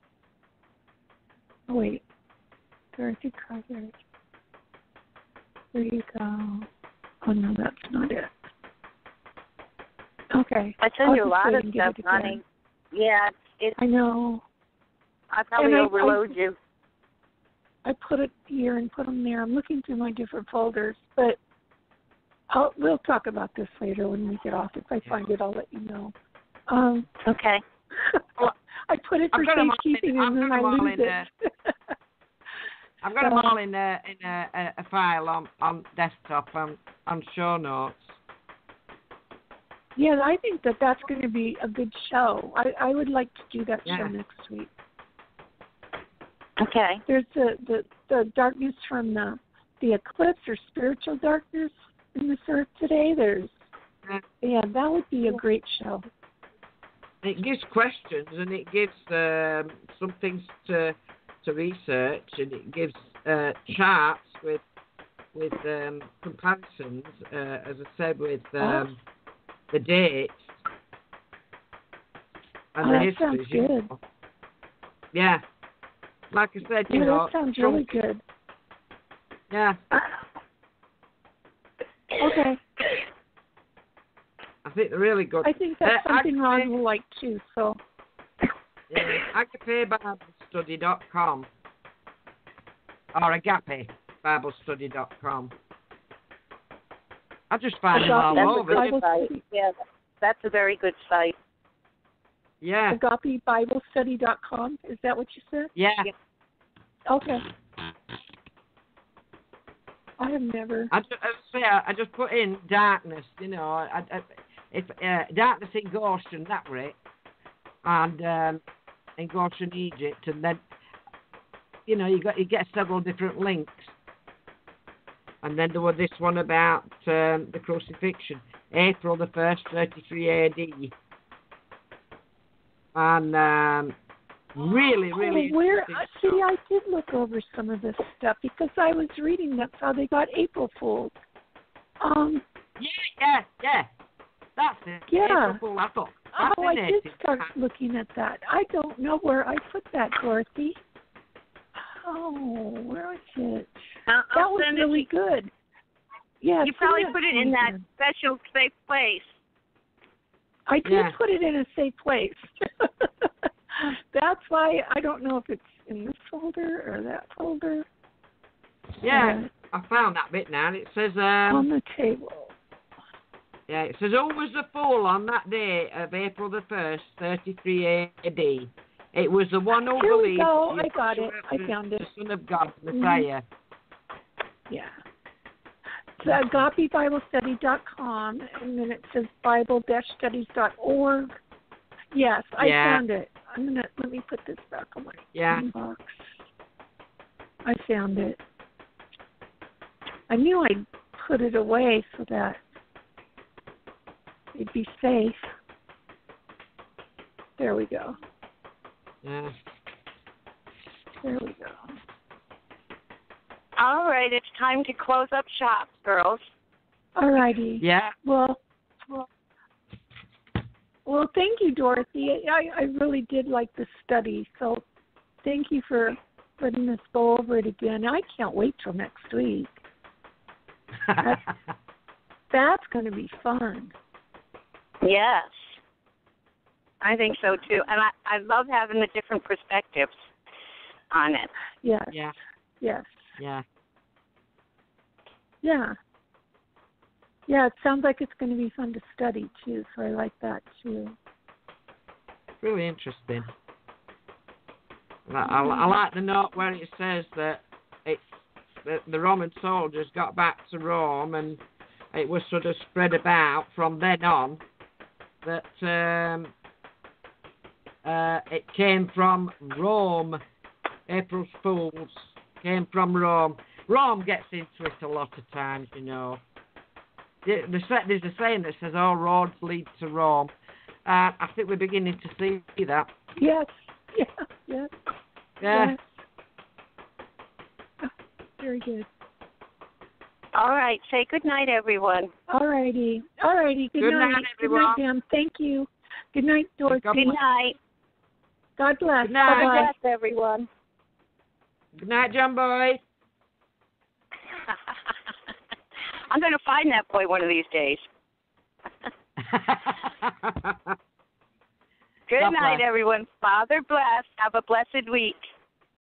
Oh, wait. Dorothy Carter. There you go. Oh, no, that's not it. Okay. I send I'll you a just lot wait of and get stuff, it again. honey. Yeah, it's, I know. I probably And I- overload I- you. I put it here and put them there. I'm looking through my different folders, but I'll, we'll talk about this later when we get off. If I find it, I'll let you know. Um, Okay. I put it for I've got 'em all safekeeping in- I've and then got I 'em all lose in, it. I've got them all in a in a, a, a file on, on desktop on on show notes. Yeah, I think that that's going to be a good show. I, I would like to do that Yeah. show next week. Okay. There's the, the, the darkness from the the eclipse or spiritual darkness in this earth today. There's Yeah. yeah, that would be a great show. It gives questions and it gives um, some things to to research, and it gives uh, charts with with um, comparisons, uh, as I said, with um, the dates and Oh, the that histories. sounds you good. know. Yeah, like I said, you Yeah, know, that sounds Trump- really good. Yeah, Okay. I think they're really good. I think that's Uh, something Agape- Ron will like too, so. Yeah, agape bible study dot com or agape bible study dot com. I just find them all Agape over. Bible site. Study. Yeah, that's a very good site. Yeah, agape bible study dot com. Is that what you said? yeah. Okay. I have never. I just, I just say I, I just put in darkness. You know, I, I, if uh, darkness in Goshen, that way, and um, in Goshen, Egypt, and then you know you got you get several different links. And then there was this one about um, the crucifixion, April the first, thirty-three A D, and um, really, really. Oh, where? interesting uh, See, I did look over some of this stuff because I was reading that's how they got April Fools. Um. Yeah, yeah, yeah. That's it. Yeah. April Fool, I thought. Oh, I did fascinating. start looking at that. I don't know where I put that, Dorothy. Oh, where is it? I'll, That I'll was send really it to you. good. Yeah, You send probably that put it to in me that then. special safe place. I did Yeah. put it in a safe place. That's why I don't know if it's in this folder or that folder. Yeah, I found that bit now. It says, Uh, on um, the table. yeah, it says, who was the fool on that day of April the first, thirty-three A D? It was the one who Here we believed go. that I got it. I was found it. the Son of God, Messiah. Yeah. It's agape bible study dot com, and then it says bible dash studies dot org. Yes, I Yeah. found it. I'm gonna let me put this back on my Yeah. inbox. I found it. I knew I'd put it away so that it'd be safe. There we go. Yeah. There we go. All right, it's time to close up shop, girls. All righty. Yeah. Well, well, well, thank you, Dorothy. I, I really did like the study, so thank you for letting us go over it again. I can't wait till next week. That's, that's going to be fun. Yes. I think so, too. And I, I love having the different perspectives on it. Yes. Yeah. Yes. Yeah. Yeah. Yeah, it sounds like it's going to be fun to study, too, so I like that, too. Really interesting. I, I, I like the note where it says that it's that the Roman soldiers got back to Rome and it was sort of spread about from then on that um, uh, it came from Rome. April's Fools came from Rome. Rome gets into it a lot of times, you know. There's a saying that says all roads lead to Rome. Uh, I think we're beginning to see that. Yes. Yeah. Yes. Yeah. Yes. Oh, very good. All right. Say good night, everyone. All righty. All righty. Good, Good night. night, Good everyone. night, Dan. Thank you. Good night, Dorothy. God Good bless. night. God bless. Good night. God Bye-bye. bless everyone. Good night, John Boy. I'm going to find that boy one of these days. Good God night, bless. everyone. Father bless. Have a blessed week.